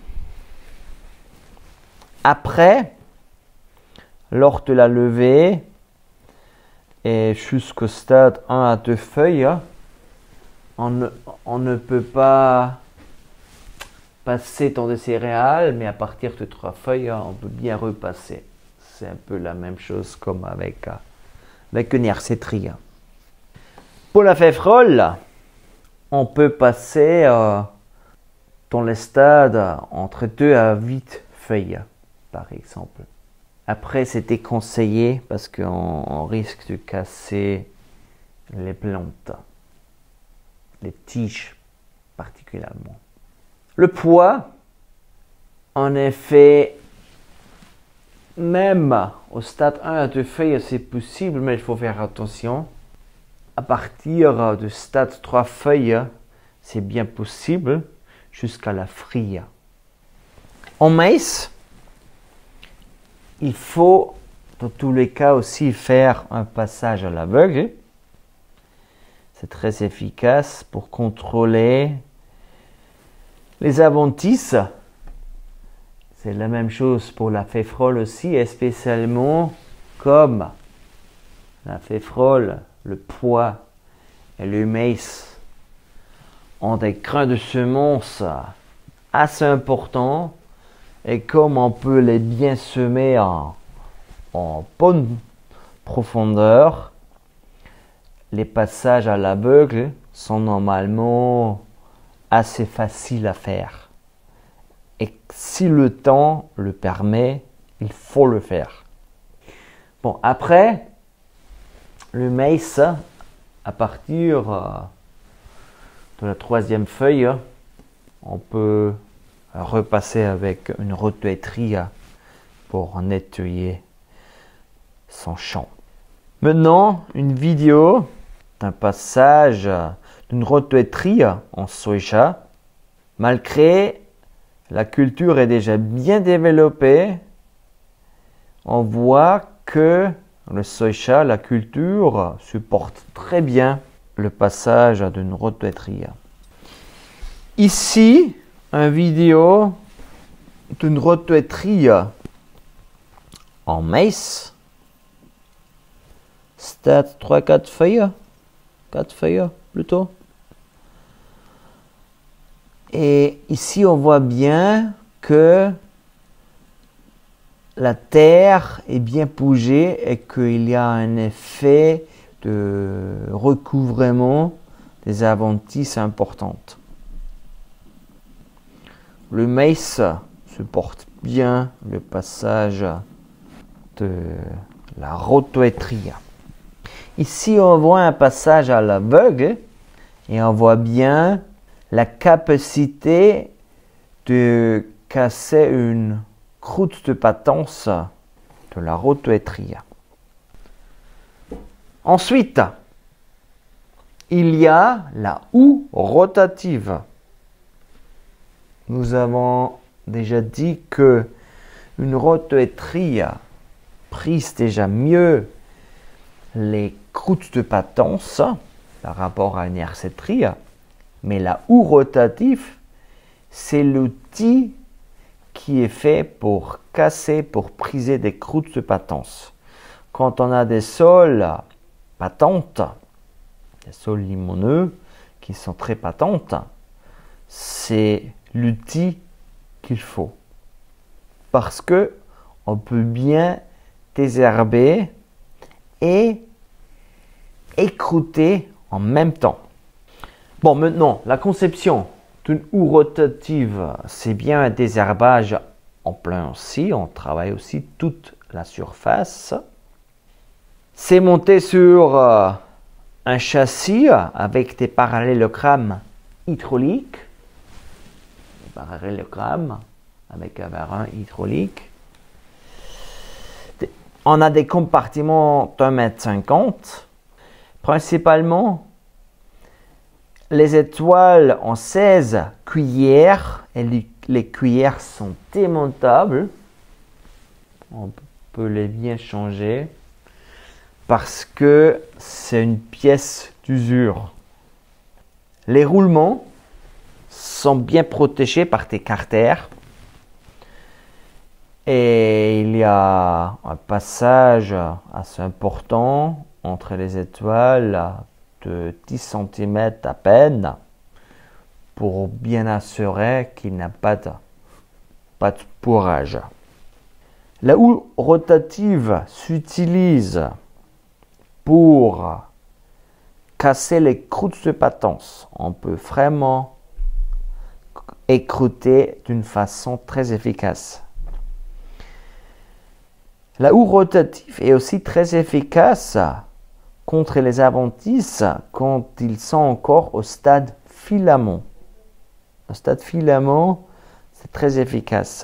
A: Après, lors de la levée et jusqu'au stade un à deux feuilles, on ne, on ne peut pas passer dans des céréales, mais à partir de trois feuilles, on peut bien repasser. C'est un peu la même chose comme avec, avec une hercétrie. Pour la févrole, on peut passer euh, dans les stades entre deux à huit feuilles, par exemple. Après, c'est déconseillé parce qu'on on risque de casser les plantes, les tiges particulièrement. Le pois, en effet, même au stade un à deux feuilles, c'est possible, mais il faut faire attention. À partir du stade trois feuilles, c'est bien possible jusqu'à la frille. En maïs, il faut dans tous les cas aussi faire un passage à l'aveugle. C'est très efficace pour contrôler les adventices C'est la même chose pour la féfrole aussi, et spécialement comme la féfrole, le pois et le maïs ont des grains de semences assez importants, et comme on peut les bien semer en, en bonne profondeur, les passages à l'aveugle sont normalement assez faciles à faire. Et si le temps le permet, il faut le faire. Bon, après, le maïs, à partir euh, de la troisième feuille, on peut repasser avec une rototterie pour nettoyer son champ. Maintenant, une vidéo d'un passage d'une rototterie en soja. Malgré la culture est déjà bien développée, on voit que le soja, la culture, supporte très bien le passage d'une rototterie. Ici, une vidéo d'une rototterie en maïs. Stade trois quatre feuilles. quatre feuilles plutôt. Et ici, on voit bien que la terre est bien bougée et qu'il y a un effet de recouvrement des adventices importantes. Le maïs supporte bien le passage de la rototterie. Ici, on voit un passage à l'aveugle et on voit bien la capacité de casser une croûte de patence de la rototterie. Ensuite, il y a la houe rotative. Nous avons déjà dit que une rototterie prise déjà mieux les croûtes de patence par rapport à une hersetterie, mais la houe rotative, c'est l'outil qui est fait pour casser, pour briser des croûtes de patence. Quand on a des sols patentes, des sols limoneux qui sont très patentes, c'est l'outil qu'il faut. Parce que on peut bien désherber et écrouter en même temps. Bon, maintenant, la conception d'une houe rotative, c'est bien un désherbage en plein aussi. On travaille aussi toute la surface. C'est monté sur euh, un châssis avec des parallélogrammes hydrauliques. Des parallélogrammes avec un varin hydraulique. On a des compartiments d'un mètre cinquante. Principalement, les étoiles ont seize cuillères et les, les cuillères sont démontables. On peut les bien changer parce que c'est une pièce d'usure. Les roulements sont bien protégés par des carters. Et il y a un passage assez important entre les étoiles de dix centimètres à peine pour bien assurer qu'il n'y a pas de, pas de bourrage. La houe rotative s'utilise pour casser les croûtes de patence. On peut vraiment écrouter d'une façon très efficace. La houe rotative est aussi très efficace contre les adventices quand ils sont encore au stade filament. Le stade filament, c'est très efficace.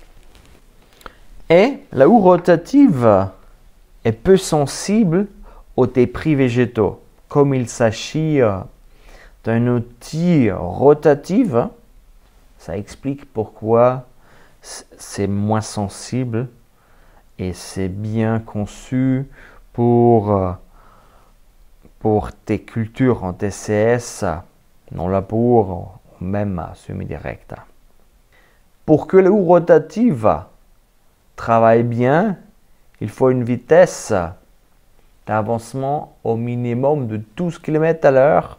A: Et la houe rotative est peu sensible aux débris végétaux. Comme il s'agit d'un outil rotatif, ça explique pourquoi c'est moins sensible. Et c'est bien conçu pour, pour des cultures en T C S, non labour, ou même semi-direct. Pour que la roue rotative travaille bien, il faut une vitesse d'avancement au minimum de douze kilomètres à l'heure.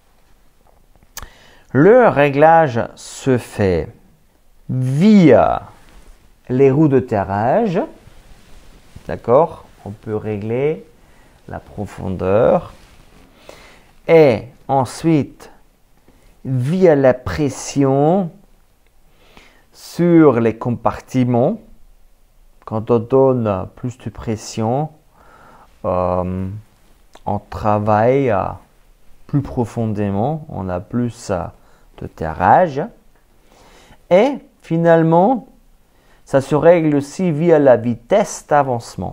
A: Le réglage se fait via les roues de terrage. D'accord? On peut régler la profondeur. Et ensuite, via la pression sur les compartiments. Quand on donne plus de pression, euh, on travaille euh, plus profondément, on a plus euh, de terrage. Et finalement, ça se règle aussi via la vitesse d'avancement.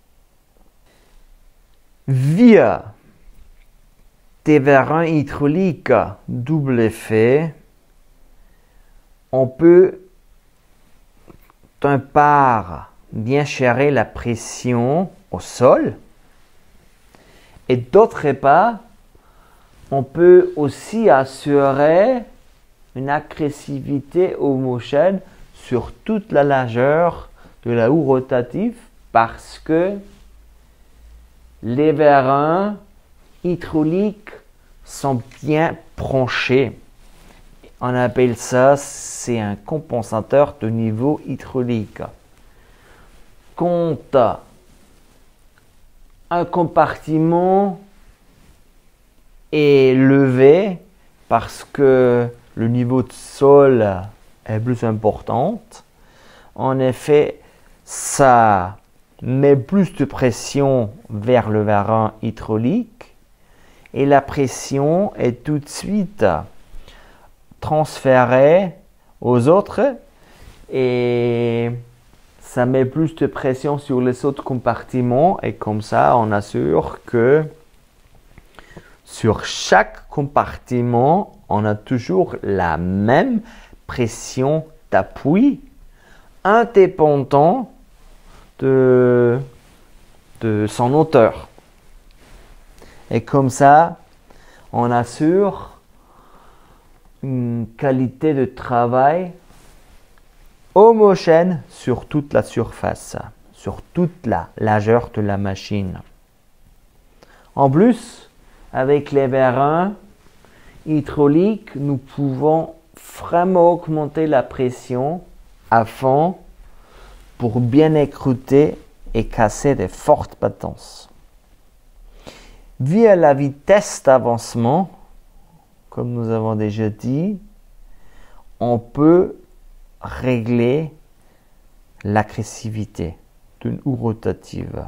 A: Via des vérins hydrauliques double effet, on peut d'un part bien gérer la pression au sol et d'autre part, on peut aussi assurer une agressivité homogène sur toute la largeur de la roue rotative parce que les vérins hydrauliques sont bien branchés. On appelle ça, c'est un compensateur de niveau hydraulique. Quand un compartiment est levé parce que le niveau de sol est plus important, en effet, ça met plus de pression vers le vérin hydraulique et la pression est tout de suite transférée aux autres et ça met plus de pression sur les autres compartiments et comme ça on assure que sur chaque compartiment on a toujours la même pression d'appui indépendant de, de son hauteur. Et comme ça, on assure une qualité de travail homogène sur toute la surface, sur toute la largeur de la machine. En plus, avec les vérins hydrauliques, nous pouvons vraiment augmenter la pression à fond pour bien écrouter et casser des fortes battances. Via la vitesse d'avancement, comme nous avons déjà dit, on peut régler l'agressivité d'une roue rotative.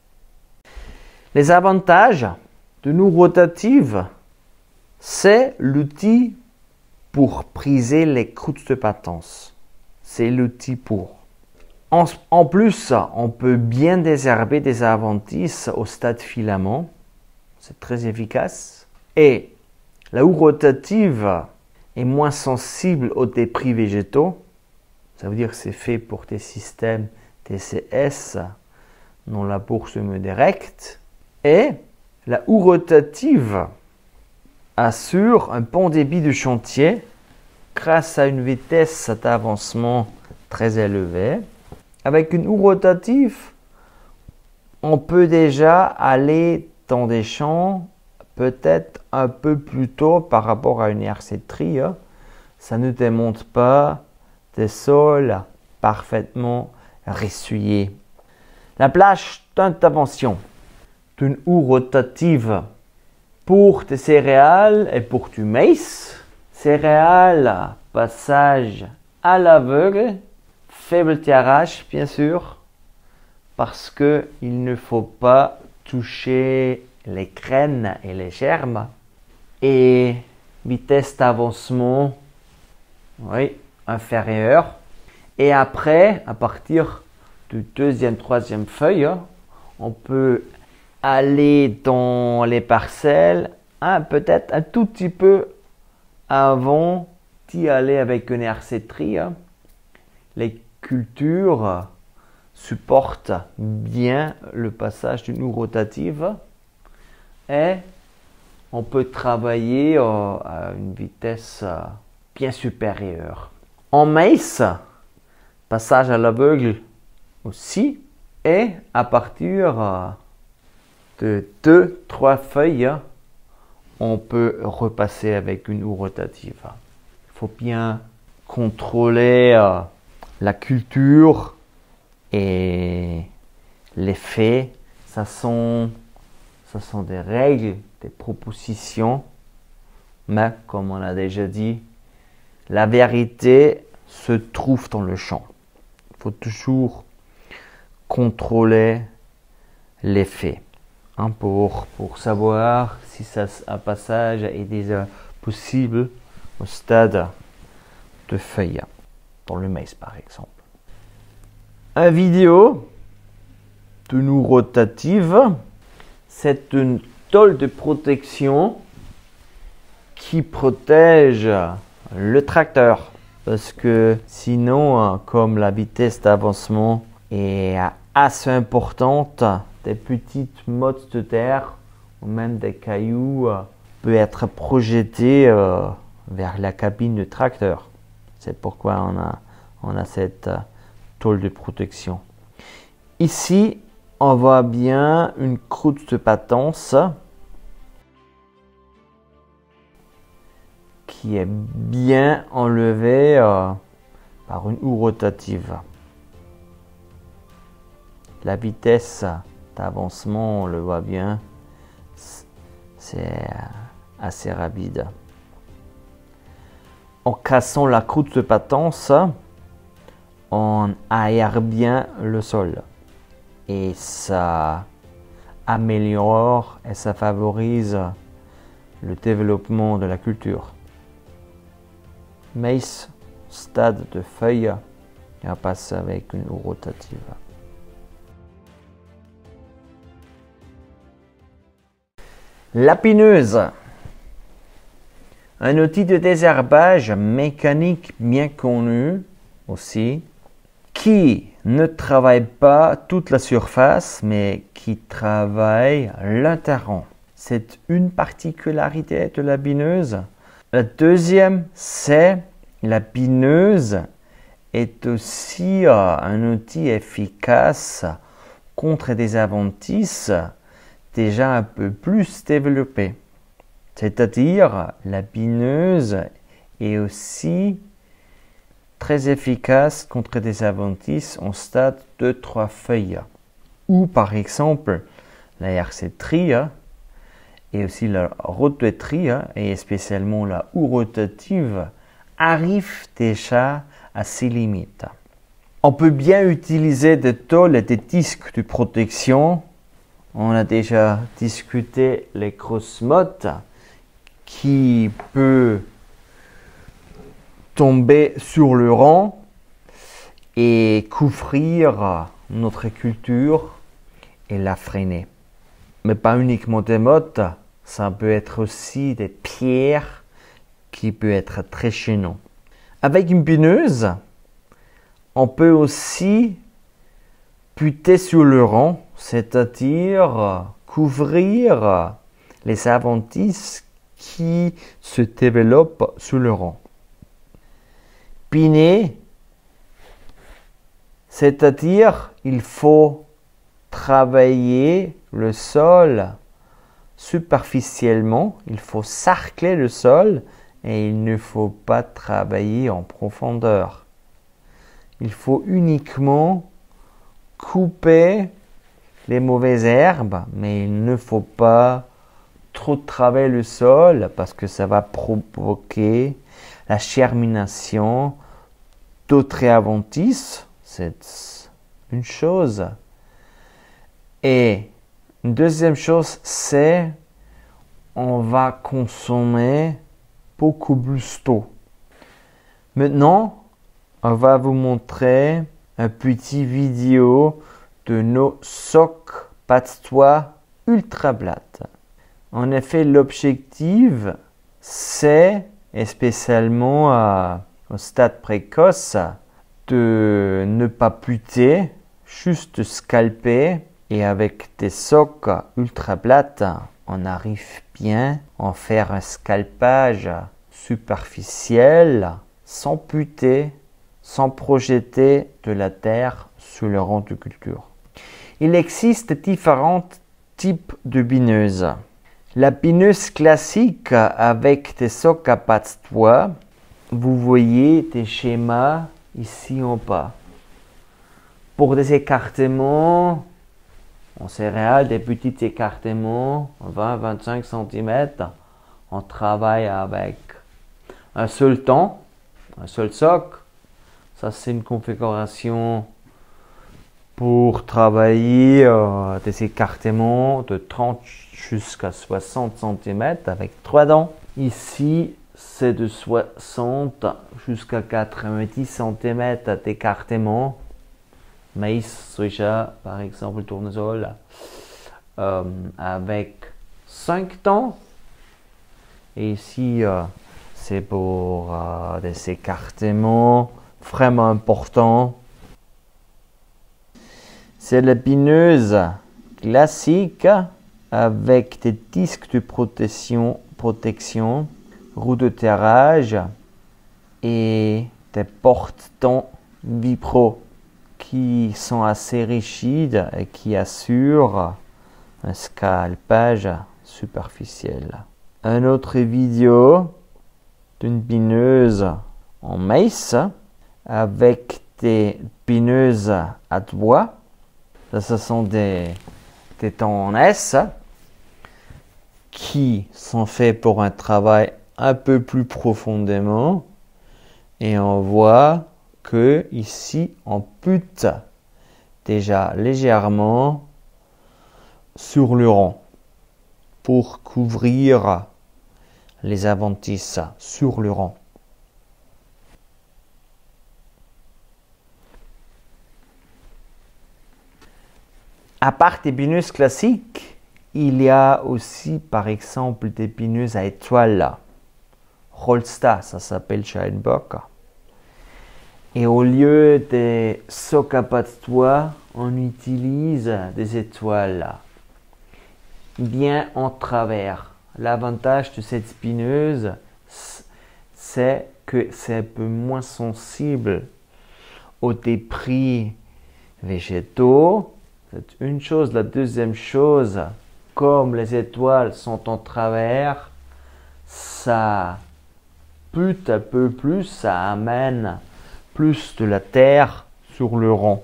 A: Les avantages d'une roue rotative, c'est l'outil pour briser les croûtes de battance. C'est l'outil pour. En, en plus, on peut bien désherber des adventices au stade filament. C'est très efficace. Et la roue rotative est moins sensible aux débris végétaux. Ça veut dire que c'est fait pour des systèmes T C S, non la pour semi-direct. Et la roue rotative assure un bon débit de chantier grâce à une vitesse d'avancement très élevée. Avec une roue rotative, on peut déjà aller dans des champs peut-être un peu plus tôt par rapport à une R C tri. Ça ne démonte pas des sols parfaitement ressuyés. La plage d'intervention d'une roue rotative pour des céréales et pour du maïs. Céréales, passage à l'aveugle, faible tirage bien sûr, parce que il ne faut pas toucher les graines et les germes. Et vitesse d'avancement, oui, inférieure. Et après, à partir du deuxième, troisième feuille, on peut aller dans les parcelles, hein, peut-être un tout petit peu avant d'y aller avec une R C tri. Hein. Les cultures supportent bien le passage d'une roue rotative et on peut travailler euh, à une vitesse euh, bien supérieure. En maïs, Passage à l'aveugle aussi. Et à partir de deux, trois feuilles, on peut repasser avec une houe rotative. Il faut bien contrôler euh, la culture et l'effet. Ça sont, ça sont des règles, des propositions. Mais comme on a déjà dit, la vérité se trouve dans le champ. Il faut toujours contrôler l'effet hein, pour, pour savoir si ça, un passage est déjà possible au stade de feuille, dans le maïs par exemple. Un vidéo de nous rotative, c'est une tôle de protection qui protège le tracteur. Parce que sinon, comme la vitesse d'avancement est assez importante, des petites mottes de terre ou même des cailloux peuvent être projetés euh, vers la cabine du tracteur. C'est pourquoi on a, on a cette euh, tôle de protection. Ici, on voit bien une croûte de patence qui est bien enlevée euh, par une houe rotative. La vitesse d'avancement, on le voit bien, c'est assez rapide. En cassant la croûte de patence, on aère bien le sol et ça améliore et ça favorise le développement de la culture. Maïs, stade de feuille, et on passe avec une houe rotative. La pineuse, un outil de désherbage mécanique bien connu aussi, qui ne travaille pas toute la surface, mais qui travaille l'intérieur. C'est une particularité de la bineuse. La deuxième, c'est la bineuse est aussi euh, un outil efficace contre des adventices déjà un peu plus développés. C'est-à-dire, la bineuse est aussi très efficace contre des adventices en stade de trois feuilles. Ou par exemple, la hercétrie et aussi la rotaterie et spécialement la houe rotative arrivent déjà à ses limites. On peut bien utiliser des tôles et des disques de protection. On a déjà discuté les grosses mottes qui peuvent tomber sur le rang et couvrir notre culture et la freiner. Mais pas uniquement des mottes, ça peut être aussi des pierres qui peuvent être très gênants. Avec une bineuse, on peut aussi buter sur le rang, c'est-à-dire couvrir les adventices qui se développent sur le rang. Piner, c'est-à-dire il faut travailler le sol superficiellement, il faut sarcler le sol et il ne faut pas travailler en profondeur. Il faut uniquement couper les mauvaises herbes, mais il ne faut pas trop travailler le sol parce que ça va provoquer la germination d'autres adventices. C'est une chose. Et une deuxième chose, c'est on va consommer beaucoup plus tôt. Maintenant, on va vous montrer un petit vidéo de nos socks patois ultra plates. En effet, l'objectif, c'est, et spécialement à, au stade précoce, de ne pas buter, juste scalper. Et avec des socks ultra plates, on arrive bien à faire un scalpage superficiel, sans buter, sans projeter de la terre sur le rang de culture. Il existe différents types de bineuses. La bineuse classique avec des socs à pattes toit, vous voyez des schémas ici en bas. Pour des écartements en céréales, des petits écartements, vingt à vingt-cinq centimètres, on travaille avec un seul temps, un seul socle. Ça, c'est une configuration pour travailler euh, des écartements de trente jusqu'à soixante centimètres avec trois dents. Ici, c'est de soixante jusqu'à quatre-vingt-dix centimètres d'écartement. Maïs, soja, par exemple, tournesol, euh, avec cinq dents. Et ici, euh, c'est pour euh, des écartements vraiment importants. C'est la bineuse classique avec des disques de protection, protection, roues de terrage et des porte-temps vibro qui sont assez rigides et qui assurent un scalpage superficiel. Une autre vidéo d'une bineuse en maïs avec des bineuses à doigts. Ça, ce sont des, des temps en S qui sont faits pour un travail un peu plus profondément. Et on voit que ici, on bute déjà légèrement sur le rang pour couvrir les adventices sur le rang. À part des bineuses classiques, il y a aussi par exemple des bineuses à étoiles. Rolsta, ça s'appelle chez Heidenbock. Et au lieu des socs à pattes toit, on utilise des étoiles bien en travers. L'avantage de cette spineuse, c'est que c'est un peu moins sensible aux débris végétaux. C'est une chose. La deuxième chose, comme les étoiles sont en travers, ça bute un peu plus, ça amène plus de la terre sur le rang.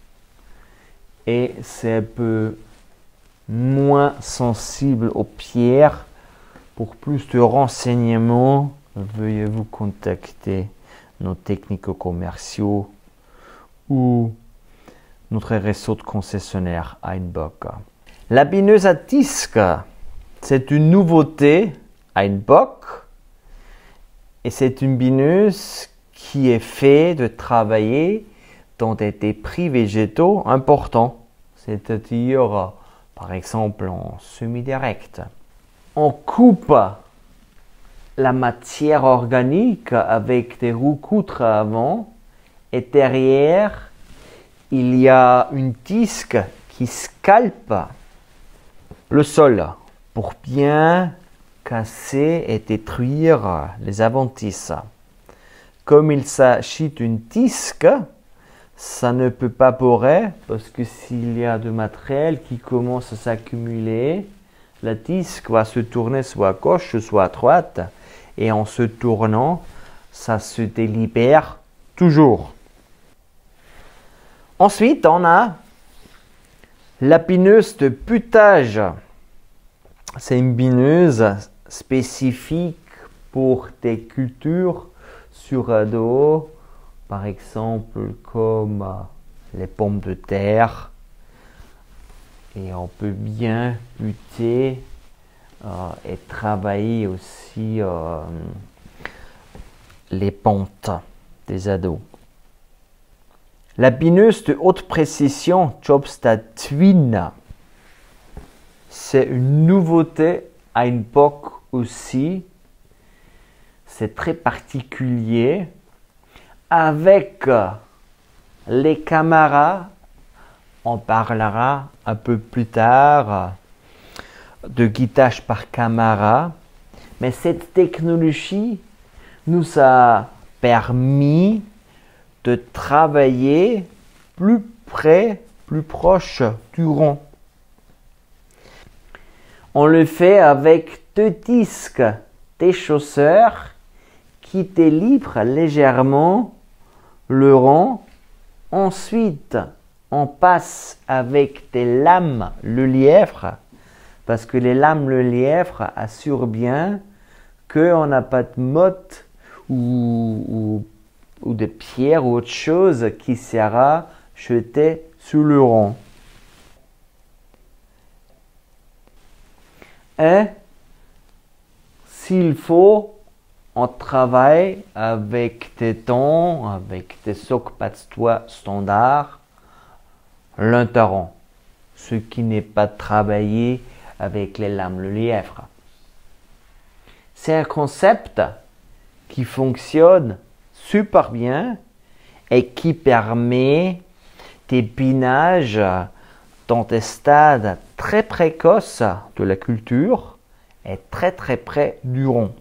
A: Et c'est un peu moins sensible aux pierres. Pour plus de renseignements, veuillez vous contacter nos techniques commerciaux ou notre réseau de concessionnaires Heidenbock. La bineuse à disque, c'est une nouveauté Heidenbock et c'est une bineuse qui est faite de travailler dans des débris végétaux importants, c'est-à-dire par exemple en semi-direct. On coupe la matière organique avec des roues coutres avant et derrière il y a une disque qui scalpe le sol pour bien casser et détruire les adventices. Comme il s'agit d'une disque, ça ne peut pas borer parce que s'il y a du matériel qui commence à s'accumuler, la disque va se tourner soit à gauche, soit à droite et en se tournant, ça se délibère toujours. Ensuite, on a la bineuse de butage. C'est une bineuse spécifique pour des cultures sur ado, par exemple comme les pommes de terre. Et on peut bien buter euh, et travailler aussi euh, les pentes des ados. La bineuse de haute précision Jobstad Twin, c'est une nouveauté Heidenbock aussi. C'est très particulier. Avec les caméras, on parlera un peu plus tard de guidage par caméra. Mais cette technologie nous a permis de travailler plus près, plus proche du rond. On le fait avec deux disques déchausseurs qui délivre légèrement le rond. Ensuite, on passe avec des lames le lièvre, parce que les lames le lièvre assurent bien qu'on n'a pas de motte ou, ou, ou de pierre ou autre chose qui sera jetée sur le rond. Et s'il faut, on travaille avec des tons, avec des socs patois standards, l'interrond, ce qui n'est pas travaillé avec les lames le lièvre. C'est un concept qui fonctionne super bien et qui permet des binages dans des stades très précoces de la culture et très très près du rond.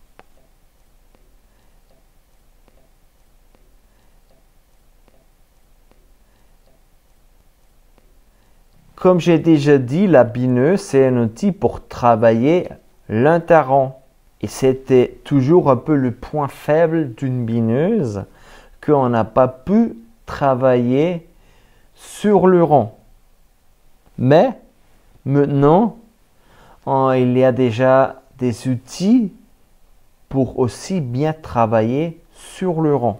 A: Comme j'ai déjà dit, la bineuse, c'est un outil pour travailler l'interrond. Et c'était toujours un peu le point faible d'une bineuse, qu'on n'a pas pu travailler sur le rond. Mais maintenant, on, il y a déjà des outils pour aussi bien travailler sur le rond.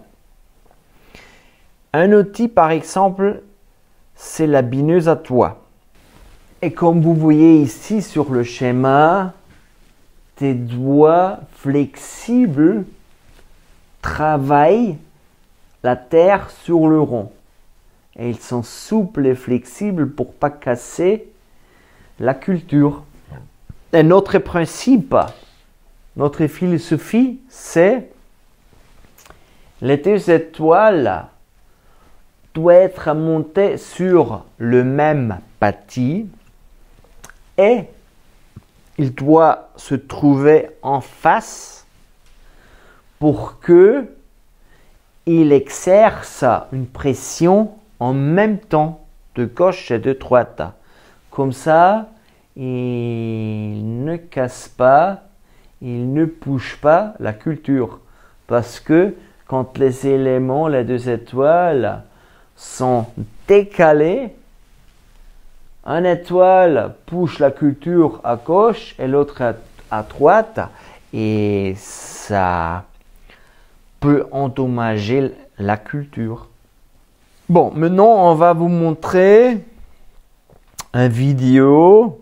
A: Un outil, par exemple, c'est la bineuse à toit. Et comme vous voyez ici sur le schéma, tes doigts flexibles travaillent la terre sur le rond. Et ils sont souples et flexibles pour ne pas casser la culture. Et notre principe, notre philosophie, c'est les deux étoiles doivent être montées sur le même bâti et il doit se trouver en face pour que il exerce une pression en même temps de gauche et de droite. Comme ça, il ne casse pas, il ne bouge pas la culture. Parce que quand les éléments, les deux étoiles sont décalés, une étoile pousse la culture à gauche et l'autre à, à droite et ça peut endommager la culture. Bon, maintenant on va vous montrer une vidéo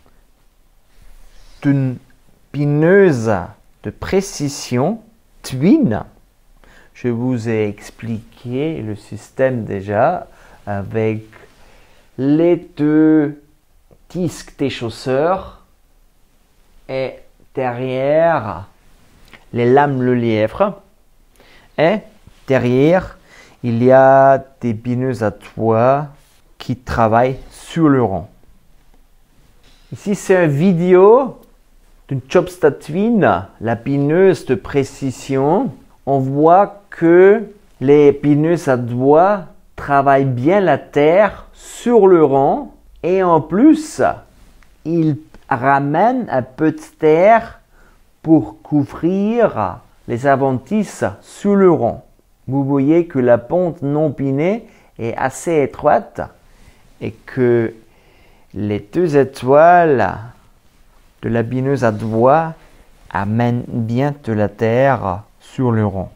A: d'une bineuse de précision Twin. Je vous ai expliqué le système déjà avec les deux disques déchausseurs et derrière les lames le lièvre. Et derrière, il y a des bineuses à toit qui travaillent sur le rond. Ici, c'est une vidéo d'une Chopsta Twin, la bineuse de précision. On voit que les bineuses à doigts travaillent bien la terre sur le rond et en plus, ils ramènent un peu de terre pour couvrir les adventices sur le rond. Vous voyez que la pente non binée est assez étroite et que les deux étoiles de la bineuse à doigts amènent bien de la terre sur le rond.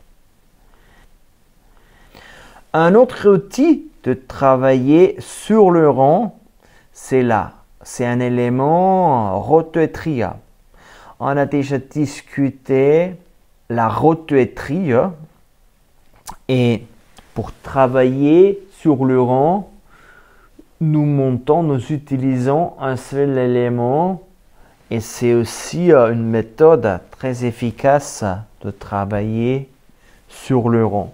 A: Un autre outil de travailler sur le rond, c'est là. C'est un élément rotoétrie. On a déjà discuté la rotoétrie et pour travailler sur le rond, nous montons, nous utilisons un seul élément et c'est aussi une méthode très efficace de travailler sur le rond.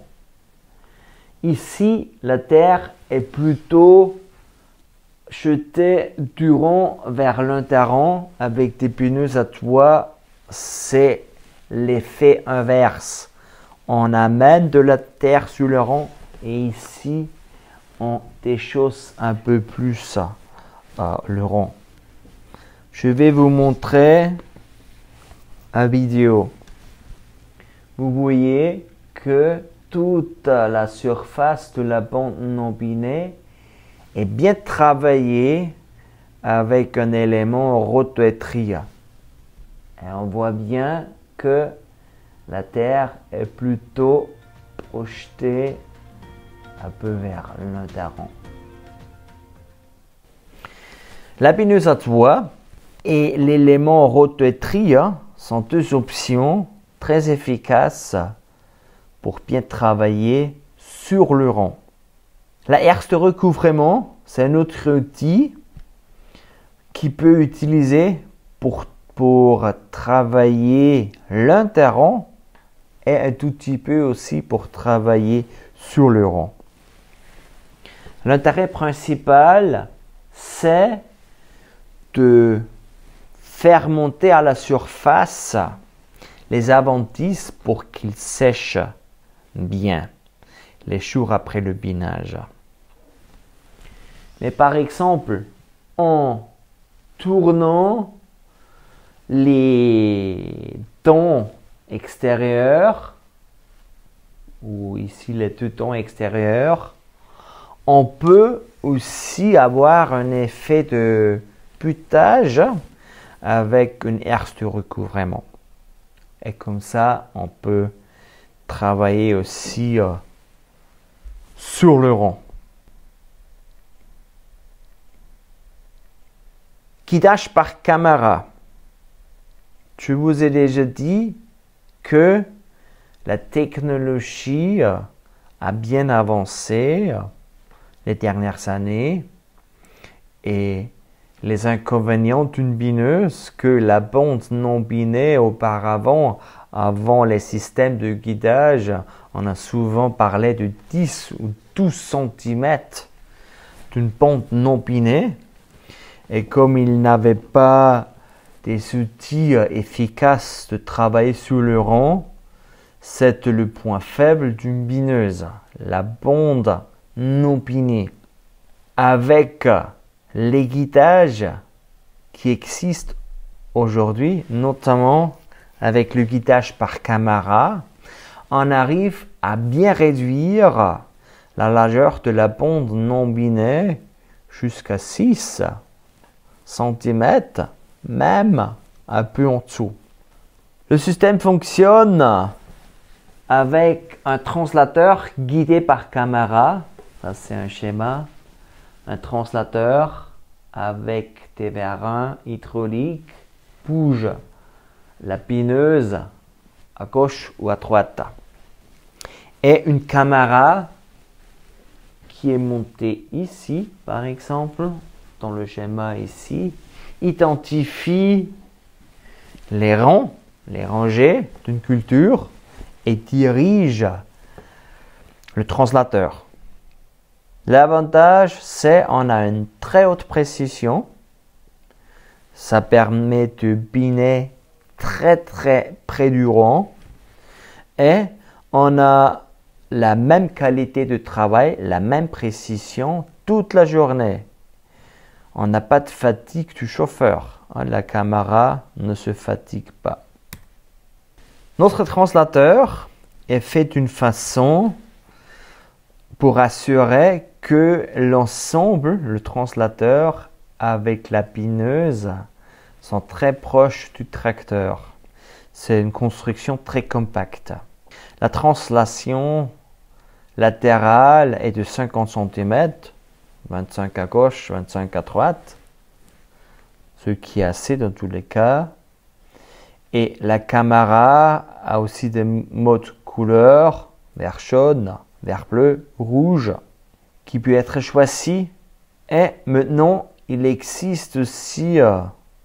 A: Ici, la terre est plutôt jetée du rond vers l'interrond avec des bineuses à toit. C'est l'effet inverse. On amène de la terre sur le rond Et ici, on déchausse un peu plus euh, le rond. Je vais vous montrer une vidéo. Vous voyez que toute la surface de la bande non binée est bien travaillée avec un élément rotoétrie. Et on voit bien que la Terre est plutôt projetée un peu vers l'interrond. La bineuse à toit et l'élément rotoétrie sont deux options très efficaces pour bien travailler sur le rond. La herse de recouvrement, c'est un autre outil qui peut utiliser pour, pour travailler l'interrond et un tout petit peu aussi pour travailler sur le rond. L'intérêt principal, c'est de faire monter à la surface les adventices pour qu'ils sèchent bien les jours après le binage. Mais par exemple, en tournant les tons extérieurs, ou ici les deux tons extérieurs, on peut aussi avoir un effet de putage avec une herse de recouvrement. Et comme ça, on peut travailler aussi euh, sur le rond. Guidage par caméra. Je vous ai déjà dit que la technologie a bien avancé les dernières années et les inconvénients d'une bineuse que la bande non binée auparavant, avant les systèmes de guidage, on a souvent parlé de dix ou douze centimètres d'une bande non binée. Et comme il n'avait pas des outils efficaces de travailler sur le rond, c'est le point faible d'une bineuse, la bande non binée. Avec les guidages qui existent aujourd'hui, notamment avec le guidage par caméra, on arrive à bien réduire la largeur de la bande non binée jusqu'à six centimètres, même un peu en dessous. Le système fonctionne avec un translateur guidé par caméra. Ça, c'est un schéma. Un translateur avec des vérins hydrauliques bouge la bineuse à gauche ou à droite. Et une caméra qui est montée ici, par exemple, dans le schéma ici, identifie les rangs, les rangées d'une culture et dirige le translateur. L'avantage, c'est qu'on a une très haute précision. Ça permet de biner très très près du rond. Et on a la même qualité de travail, la même précision toute la journée. On n'a pas de fatigue du chauffeur. La caméra ne se fatigue pas. Notre translateur est fait d'une façon pour assurer que l'ensemble, le translateur avec la bineuse, sont très proches du tracteur. C'est une construction très compacte. La translation latérale est de cinquante centimètres, vingt-cinq à gauche, vingt-cinq à droite, ce qui est assez dans tous les cas. Et la caméra a aussi des modes couleurs, vert jaune, vert bleu, rouge, qui peut être choisi. Et maintenant, il existe aussi euh,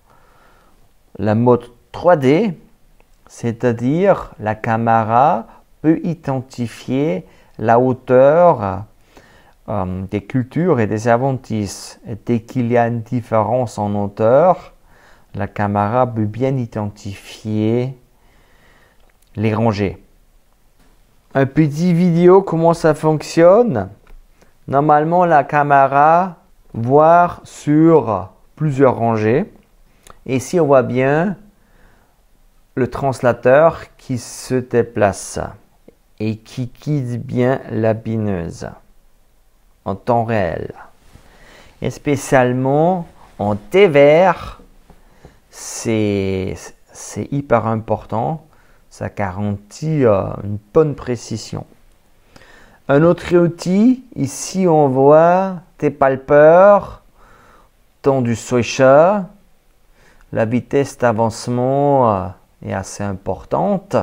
A: la mode trois D, c'est-à-dire la caméra peut identifier la hauteur euh, des cultures et des adventices. Et dès qu'il y a une différence en hauteur, la caméra peut bien identifier les rangées. Un petit vidéo comment ça fonctionne. Normalement, la caméra voit sur plusieurs rangées. Et ici, on voit bien le translateur qui se déplace et qui guide bien la bineuse en temps réel. Et spécialement en T V R, c'est hyper important. Ça garantit euh, une bonne précision. Un autre outil, ici on voit tes palpeurs, ton du switcher. La vitesse d'avancement euh, est assez importante.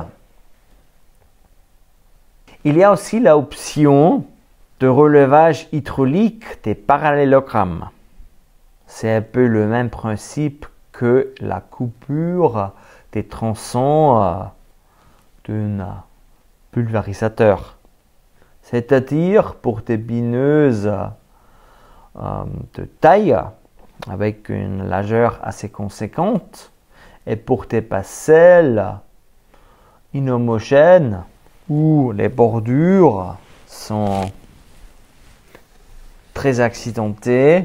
A: Il y a aussi l'option de relevage hydraulique des parallélogrammes. C'est un peu le même principe que la coupure des tronçons euh, d'un pulvérisateur. C'est-à-dire pour des bineuses euh, de taille avec une largeur assez conséquente et pour des passerelles inhomogènes où les bordures sont très accidentées,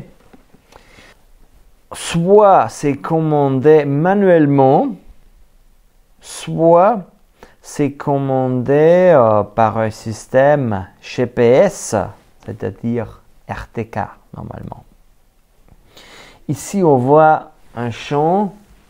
A: soit c'est commandé manuellement, soit c'est commandé euh, par un système G P S, c'est-à-dire R T K normalement. Ici, on voit un champ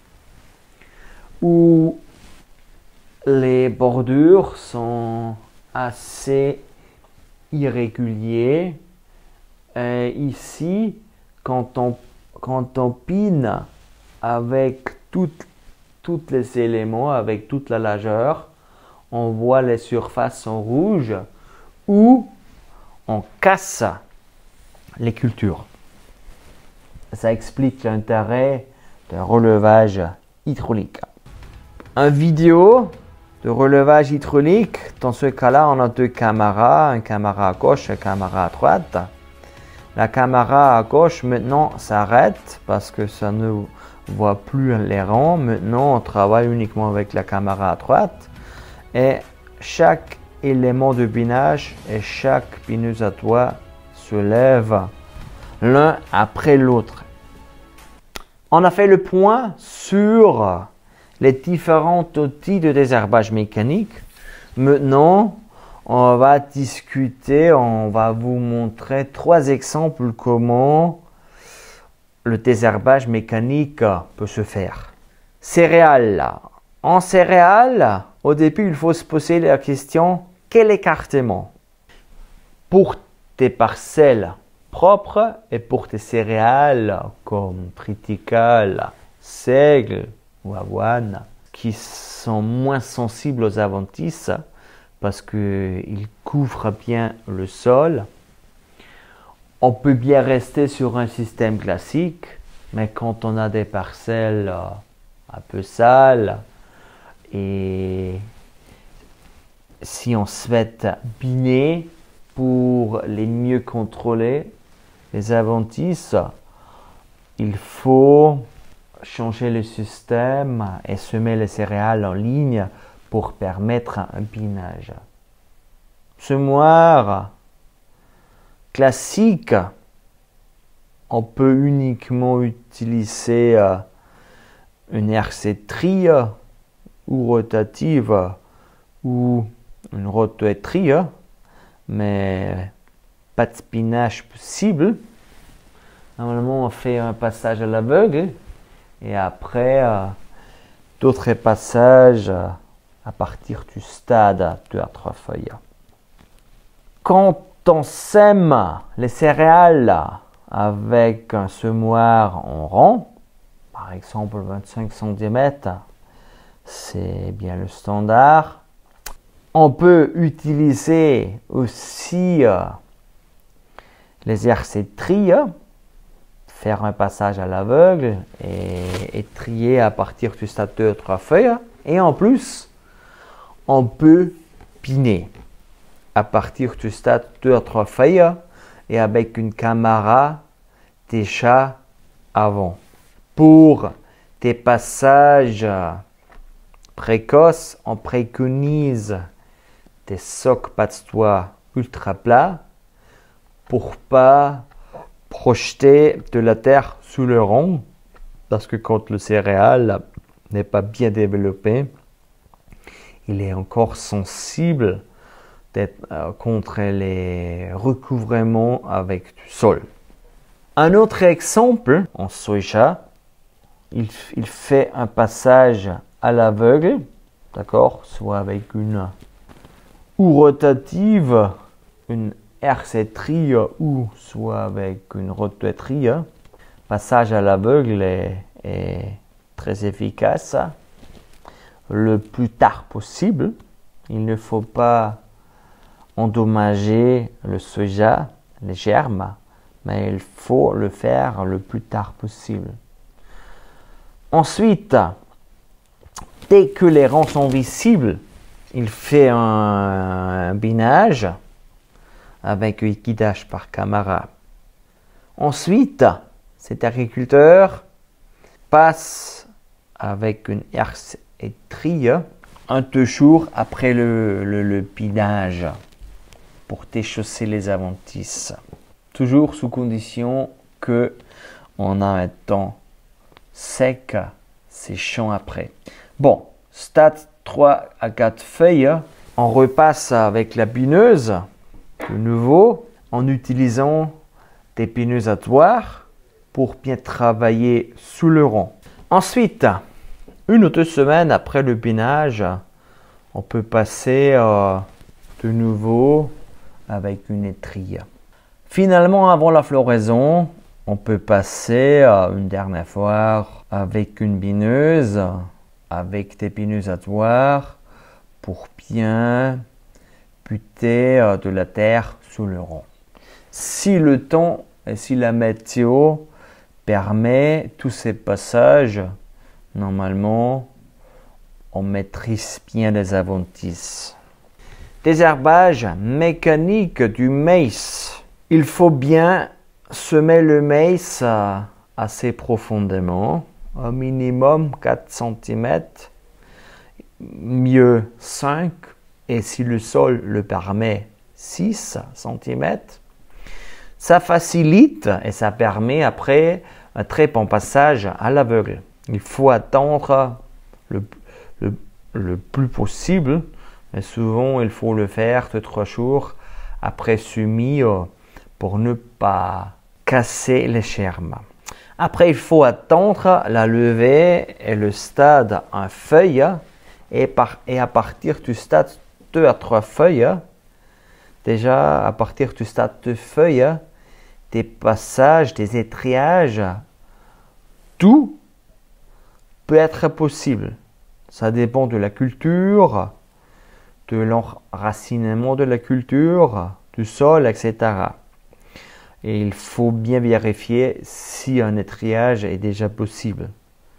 A: où les bordures sont assez irréguliers. Et ici, quand on, quand on pine avec toutes, tous les éléments, avec toute la largeur, on voit les surfaces en rouge ou on casse les cultures. Ça explique l'intérêt d'un relevage hydraulique. Un vidéo de relevage hydraulique, dans ce cas-là, on a deux caméras, une caméra à gauche et une caméra à droite. La caméra à gauche maintenant s'arrête parce que ça ne voit plus les rangs. Maintenant, on travaille uniquement avec la caméra à droite. Et chaque élément de binage et chaque bineuse à doigt se lève l'un après l'autre. On a fait le point sur les différents outils de désherbage mécanique. Maintenant, on va discuter, on va vous montrer trois exemples comment le désherbage mécanique peut se faire. Céréales. En céréales, au début, il faut se poser la question, quel écartement? Pour tes parcelles propres et pour tes céréales comme triticale, seigle ou avoine, qui sont moins sensibles aux adventices parce qu'ils couvrent bien le sol, on peut bien rester sur un système classique, mais quand on a des parcelles un peu sales, et si on souhaite biner pour les mieux contrôler, les adventices, il faut changer le système et semer les céréales en ligne pour permettre un binage. Semoir classique, on peut uniquement utiliser une R C tri ou rotative ou une rotatrice, mais pas de spinach possible. Normalement, on fait un passage à l'aveugle et après euh, d'autres passages euh, à partir du stade deux à trois feuilles. Quand on sème les céréales avec un semoir en rond, par exemple vingt-cinq centimètres, c'est bien le standard. On peut utiliser aussi euh, les R C tri, faire un passage à l'aveugle et, et trier à partir du stade deux à trois feuilles. Et en plus, on peut piner à partir du stade deux à trois feuilles et avec une caméra déjà avant. Pour des passages précoces, on préconise des socs patois ultra plats pour pas projeter de la terre sous le rond, parce que quand le céréal n'est pas bien développé, il est encore sensible d'être, euh, contre les recouvrements avec du sol. Un autre exemple, en soja, il, il fait un passage à l'aveugle, d'accord, soit avec une ou rotative, une hercétrie ou soit avec une rotaterie. Passage à l'aveugle est, est très efficace. Le plus tard possible, il ne faut pas endommager le soja, les germes, mais il faut le faire le plus tard possible. Ensuite, dès que les rangs sont visibles, il fait un, un binage avec un guidage par caméra. Ensuite, cet agriculteur passe avec une hercétrie un deux jours après le, le, le binage pour déchausser les adventices. Toujours sous condition que on a un temps sec, séchant après. Bon, stade trois à quatre feuilles, on repasse avec la bineuse, de nouveau, en utilisant des bineusatoire pour bien travailler sous le rond. Ensuite, une ou deux semaines après le binage, on peut passer euh, de nouveau avec une étrille. Finalement, avant la floraison, on peut passer euh, une dernière fois avec une bineuse, avec des bineusatoires pour bien buter euh, de la terre sous le rond. Si le temps et si la météo permet tous ces passages, normalement, on maîtrise bien les adventices. Désherbage mécanique du maïs. Il faut bien semer le maïs assez profondément, au minimum quatre centimètres, mieux cinq, et si le sol le permet, six centimètres. Ça facilite et ça permet après un très bon passage à l'aveugle. Il faut attendre le, le, le plus possible, mais souvent il faut le faire deux trois jours après semis pour ne pas casser les germes. Après, il faut attendre la levée et le stade en feuille, et, par, et à partir du stade deux à trois feuilles, déjà à partir du stade de feuilles, des passages, des étriages, tout peut être possible. Ça dépend de la culture, de l'enracinement de la culture, du sol, et cetera. Et il faut bien vérifier si un étriage est déjà possible.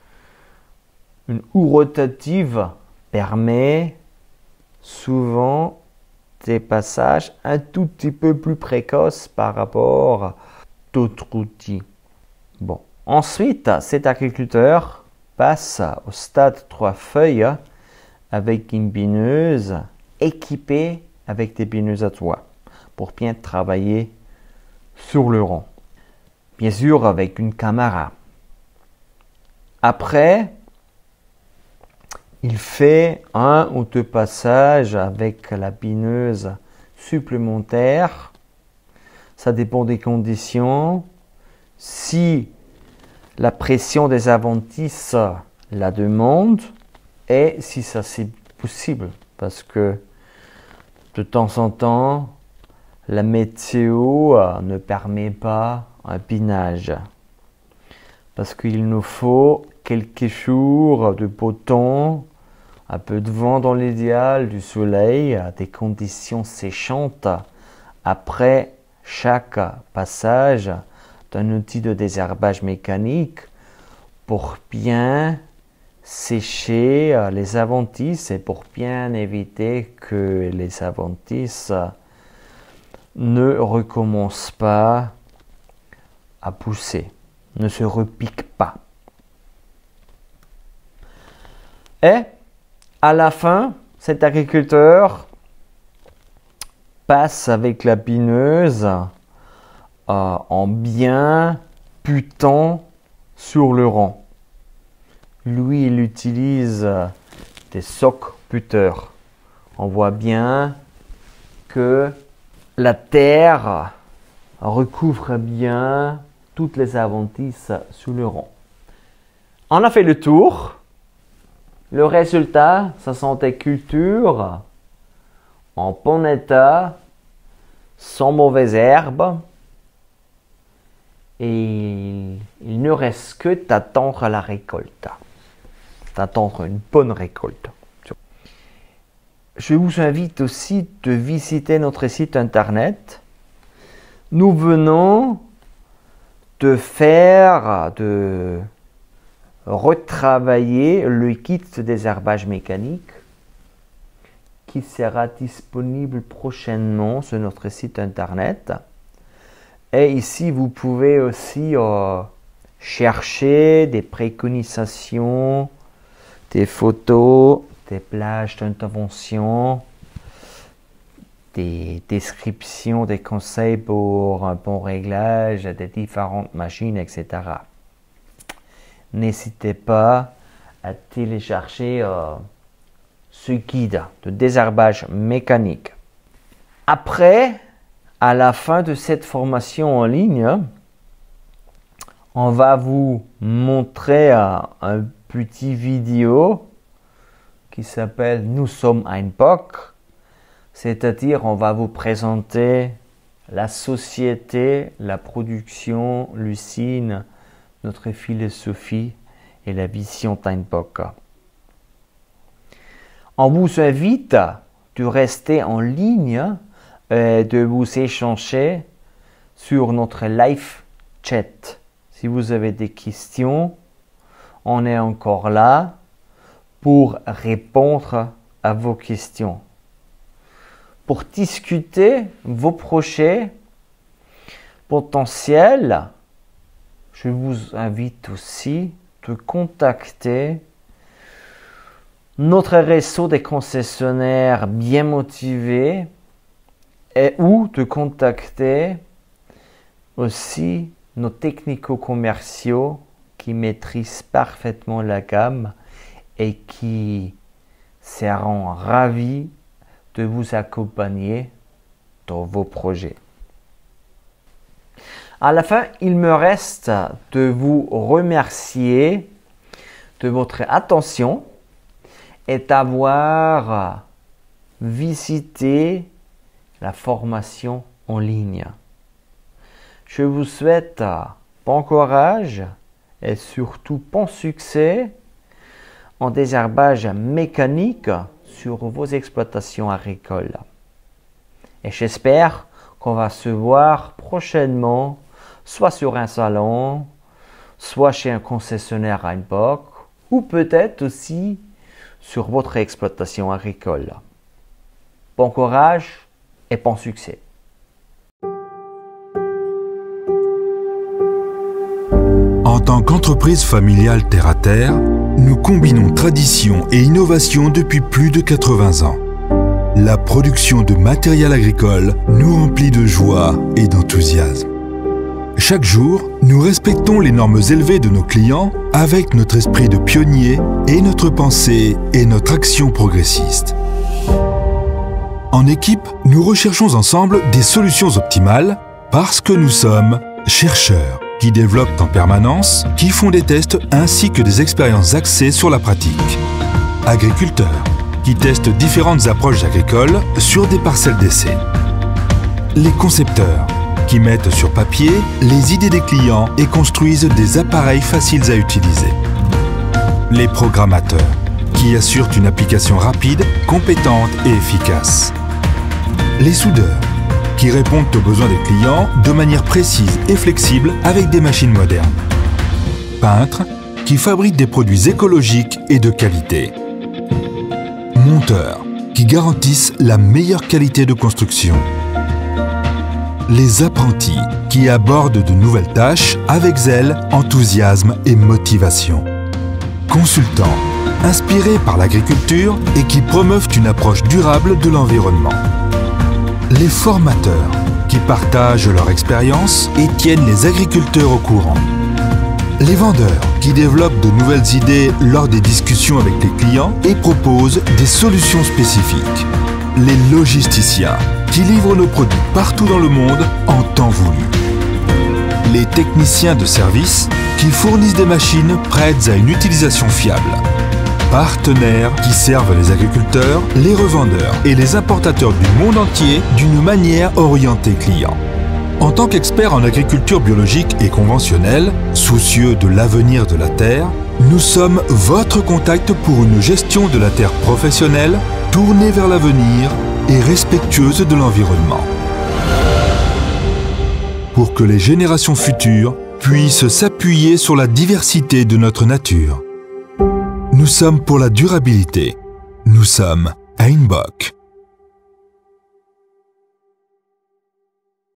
A: Une houe rotative permet souvent des passages un tout petit peu plus précoces par rapport à d'autres outils. Bon. Ensuite, cet agriculteur passe au stade trois feuilles avec une bineuse équipée avec des bineusatoires pour bien travailler sur le rond. Bien sûr, avec une caméra. Après, il fait un ou deux passages avec la bineuse supplémentaire. Ça dépend des conditions. Si la pression des adventices la demande et si ça c'est possible. Parce que de temps en temps, la météo ne permet pas un binage. Parce qu'il nous faut quelques jours de beau temps, un peu de vent dans l'idéal, du soleil, des conditions séchantes après chaque passage d'un outil de désherbage mécanique pour bien sécher les adventices et pour bien éviter que les adventices ne recommencent pas à pousser, ne se repiquent pas. Et à la fin, cet agriculteur passe avec la pineuse euh, en bien putant sur le rang. Lui, il utilise des socs puteurs. On voit bien que la terre recouvre bien toutes les adventices sous le rang. On a fait le tour. Le résultat, ce sont des cultures en bon état, sans mauvaises herbes. Et il ne reste que d'attendre la récolte. D'attendre une bonne récolte. Je vous invite aussi de visiter notre site internet. Nous venons de faire, de retravailler le kit de désherbage mécanique qui sera disponible prochainement sur notre site internet. Et ici, vous pouvez aussi euh, chercher des préconisations, des photos, des plages d'intervention, des descriptions, des conseils pour un bon réglage des différentes machines, et cetera. N'hésitez pas à télécharger euh, ce guide de désherbage mécanique. Après, à la fin de cette formation en ligne, on va vous montrer euh, un petit vidéo qui s'appelle « Nous sommes ein Bock », c'est-à-dire on va vous présenter la société, la production, l'usine, notre philosophie et la vision d'Ein Bock. On vous invite de rester en ligne et de vous échanger sur notre live chat. Si vous avez des questions, on est encore là pour répondre à vos questions. Pour discuter vos projets potentiels, je vous invite aussi de contacter notre réseau des concessionnaires bien motivés et ou de contacter aussi nos technico-commerciaux qui maîtrisent parfaitement la gamme et qui seront ravis de vous accompagner dans vos projets. À la fin, il me reste de vous remercier de votre attention et d'avoir visité la formation en ligne. Je vous souhaite bon courage et surtout bon succès en désherbage mécanique sur vos exploitations agricoles. Et j'espère qu'on va se voir prochainement, soit sur un salon, soit chez un concessionnaire Ein Bock, ou peut-être aussi sur votre exploitation agricole. Bon courage et bon succès.
B: En tant qu'entreprise familiale terre à terre, nous combinons tradition et innovation depuis plus de quatre-vingts ans. La production de matériel agricole nous remplit de joie et d'enthousiasme. Chaque jour, nous respectons les normes élevées de nos clients avec notre esprit de pionnier et notre pensée et notre action progressiste. En équipe, nous recherchons ensemble des solutions optimales parce que nous sommes chercheurs qui développent en permanence, qui font des tests ainsi que des expériences axées sur la pratique. Agriculteurs qui testent différentes approches agricoles sur des parcelles d'essai. Les concepteurs qui mettent sur papier les idées des clients et construisent des appareils faciles à utiliser. Les programmateurs qui assurent une application rapide, compétente et efficace. Les soudeurs qui répondent aux besoins des clients de manière précise et flexible avec des machines modernes. Peintres qui fabriquent des produits écologiques et de qualité. Monteurs qui garantissent la meilleure qualité de construction. Les apprentis qui abordent de nouvelles tâches avec zèle, enthousiasme et motivation. Consultants inspirés par l'agriculture et qui promeuvent une approche durable de l'environnement. les formateurs qui partagent leur expérience et tiennent les agriculteurs au courant, les vendeurs qui développent de nouvelles idées lors des discussions avec les clients et proposent des solutions spécifiques, les logisticiens qui livrent nos produits partout dans le monde en temps voulu, les techniciens de service qui fournissent des machines prêtes à une utilisation fiable, partenaires qui servent les agriculteurs, les revendeurs et les importateurs du monde entier d'une manière orientée client. En tant qu'experts en agriculture biologique et conventionnelle, soucieux de l'avenir de la terre, nous sommes votre contact pour une gestion de la terre professionnelle, tournée vers l'avenir et respectueuse de l'environnement. Pour que les générations futures puissent s'appuyer sur la diversité de notre nature. Nous sommes pour la durabilité. Nous sommes Einbock.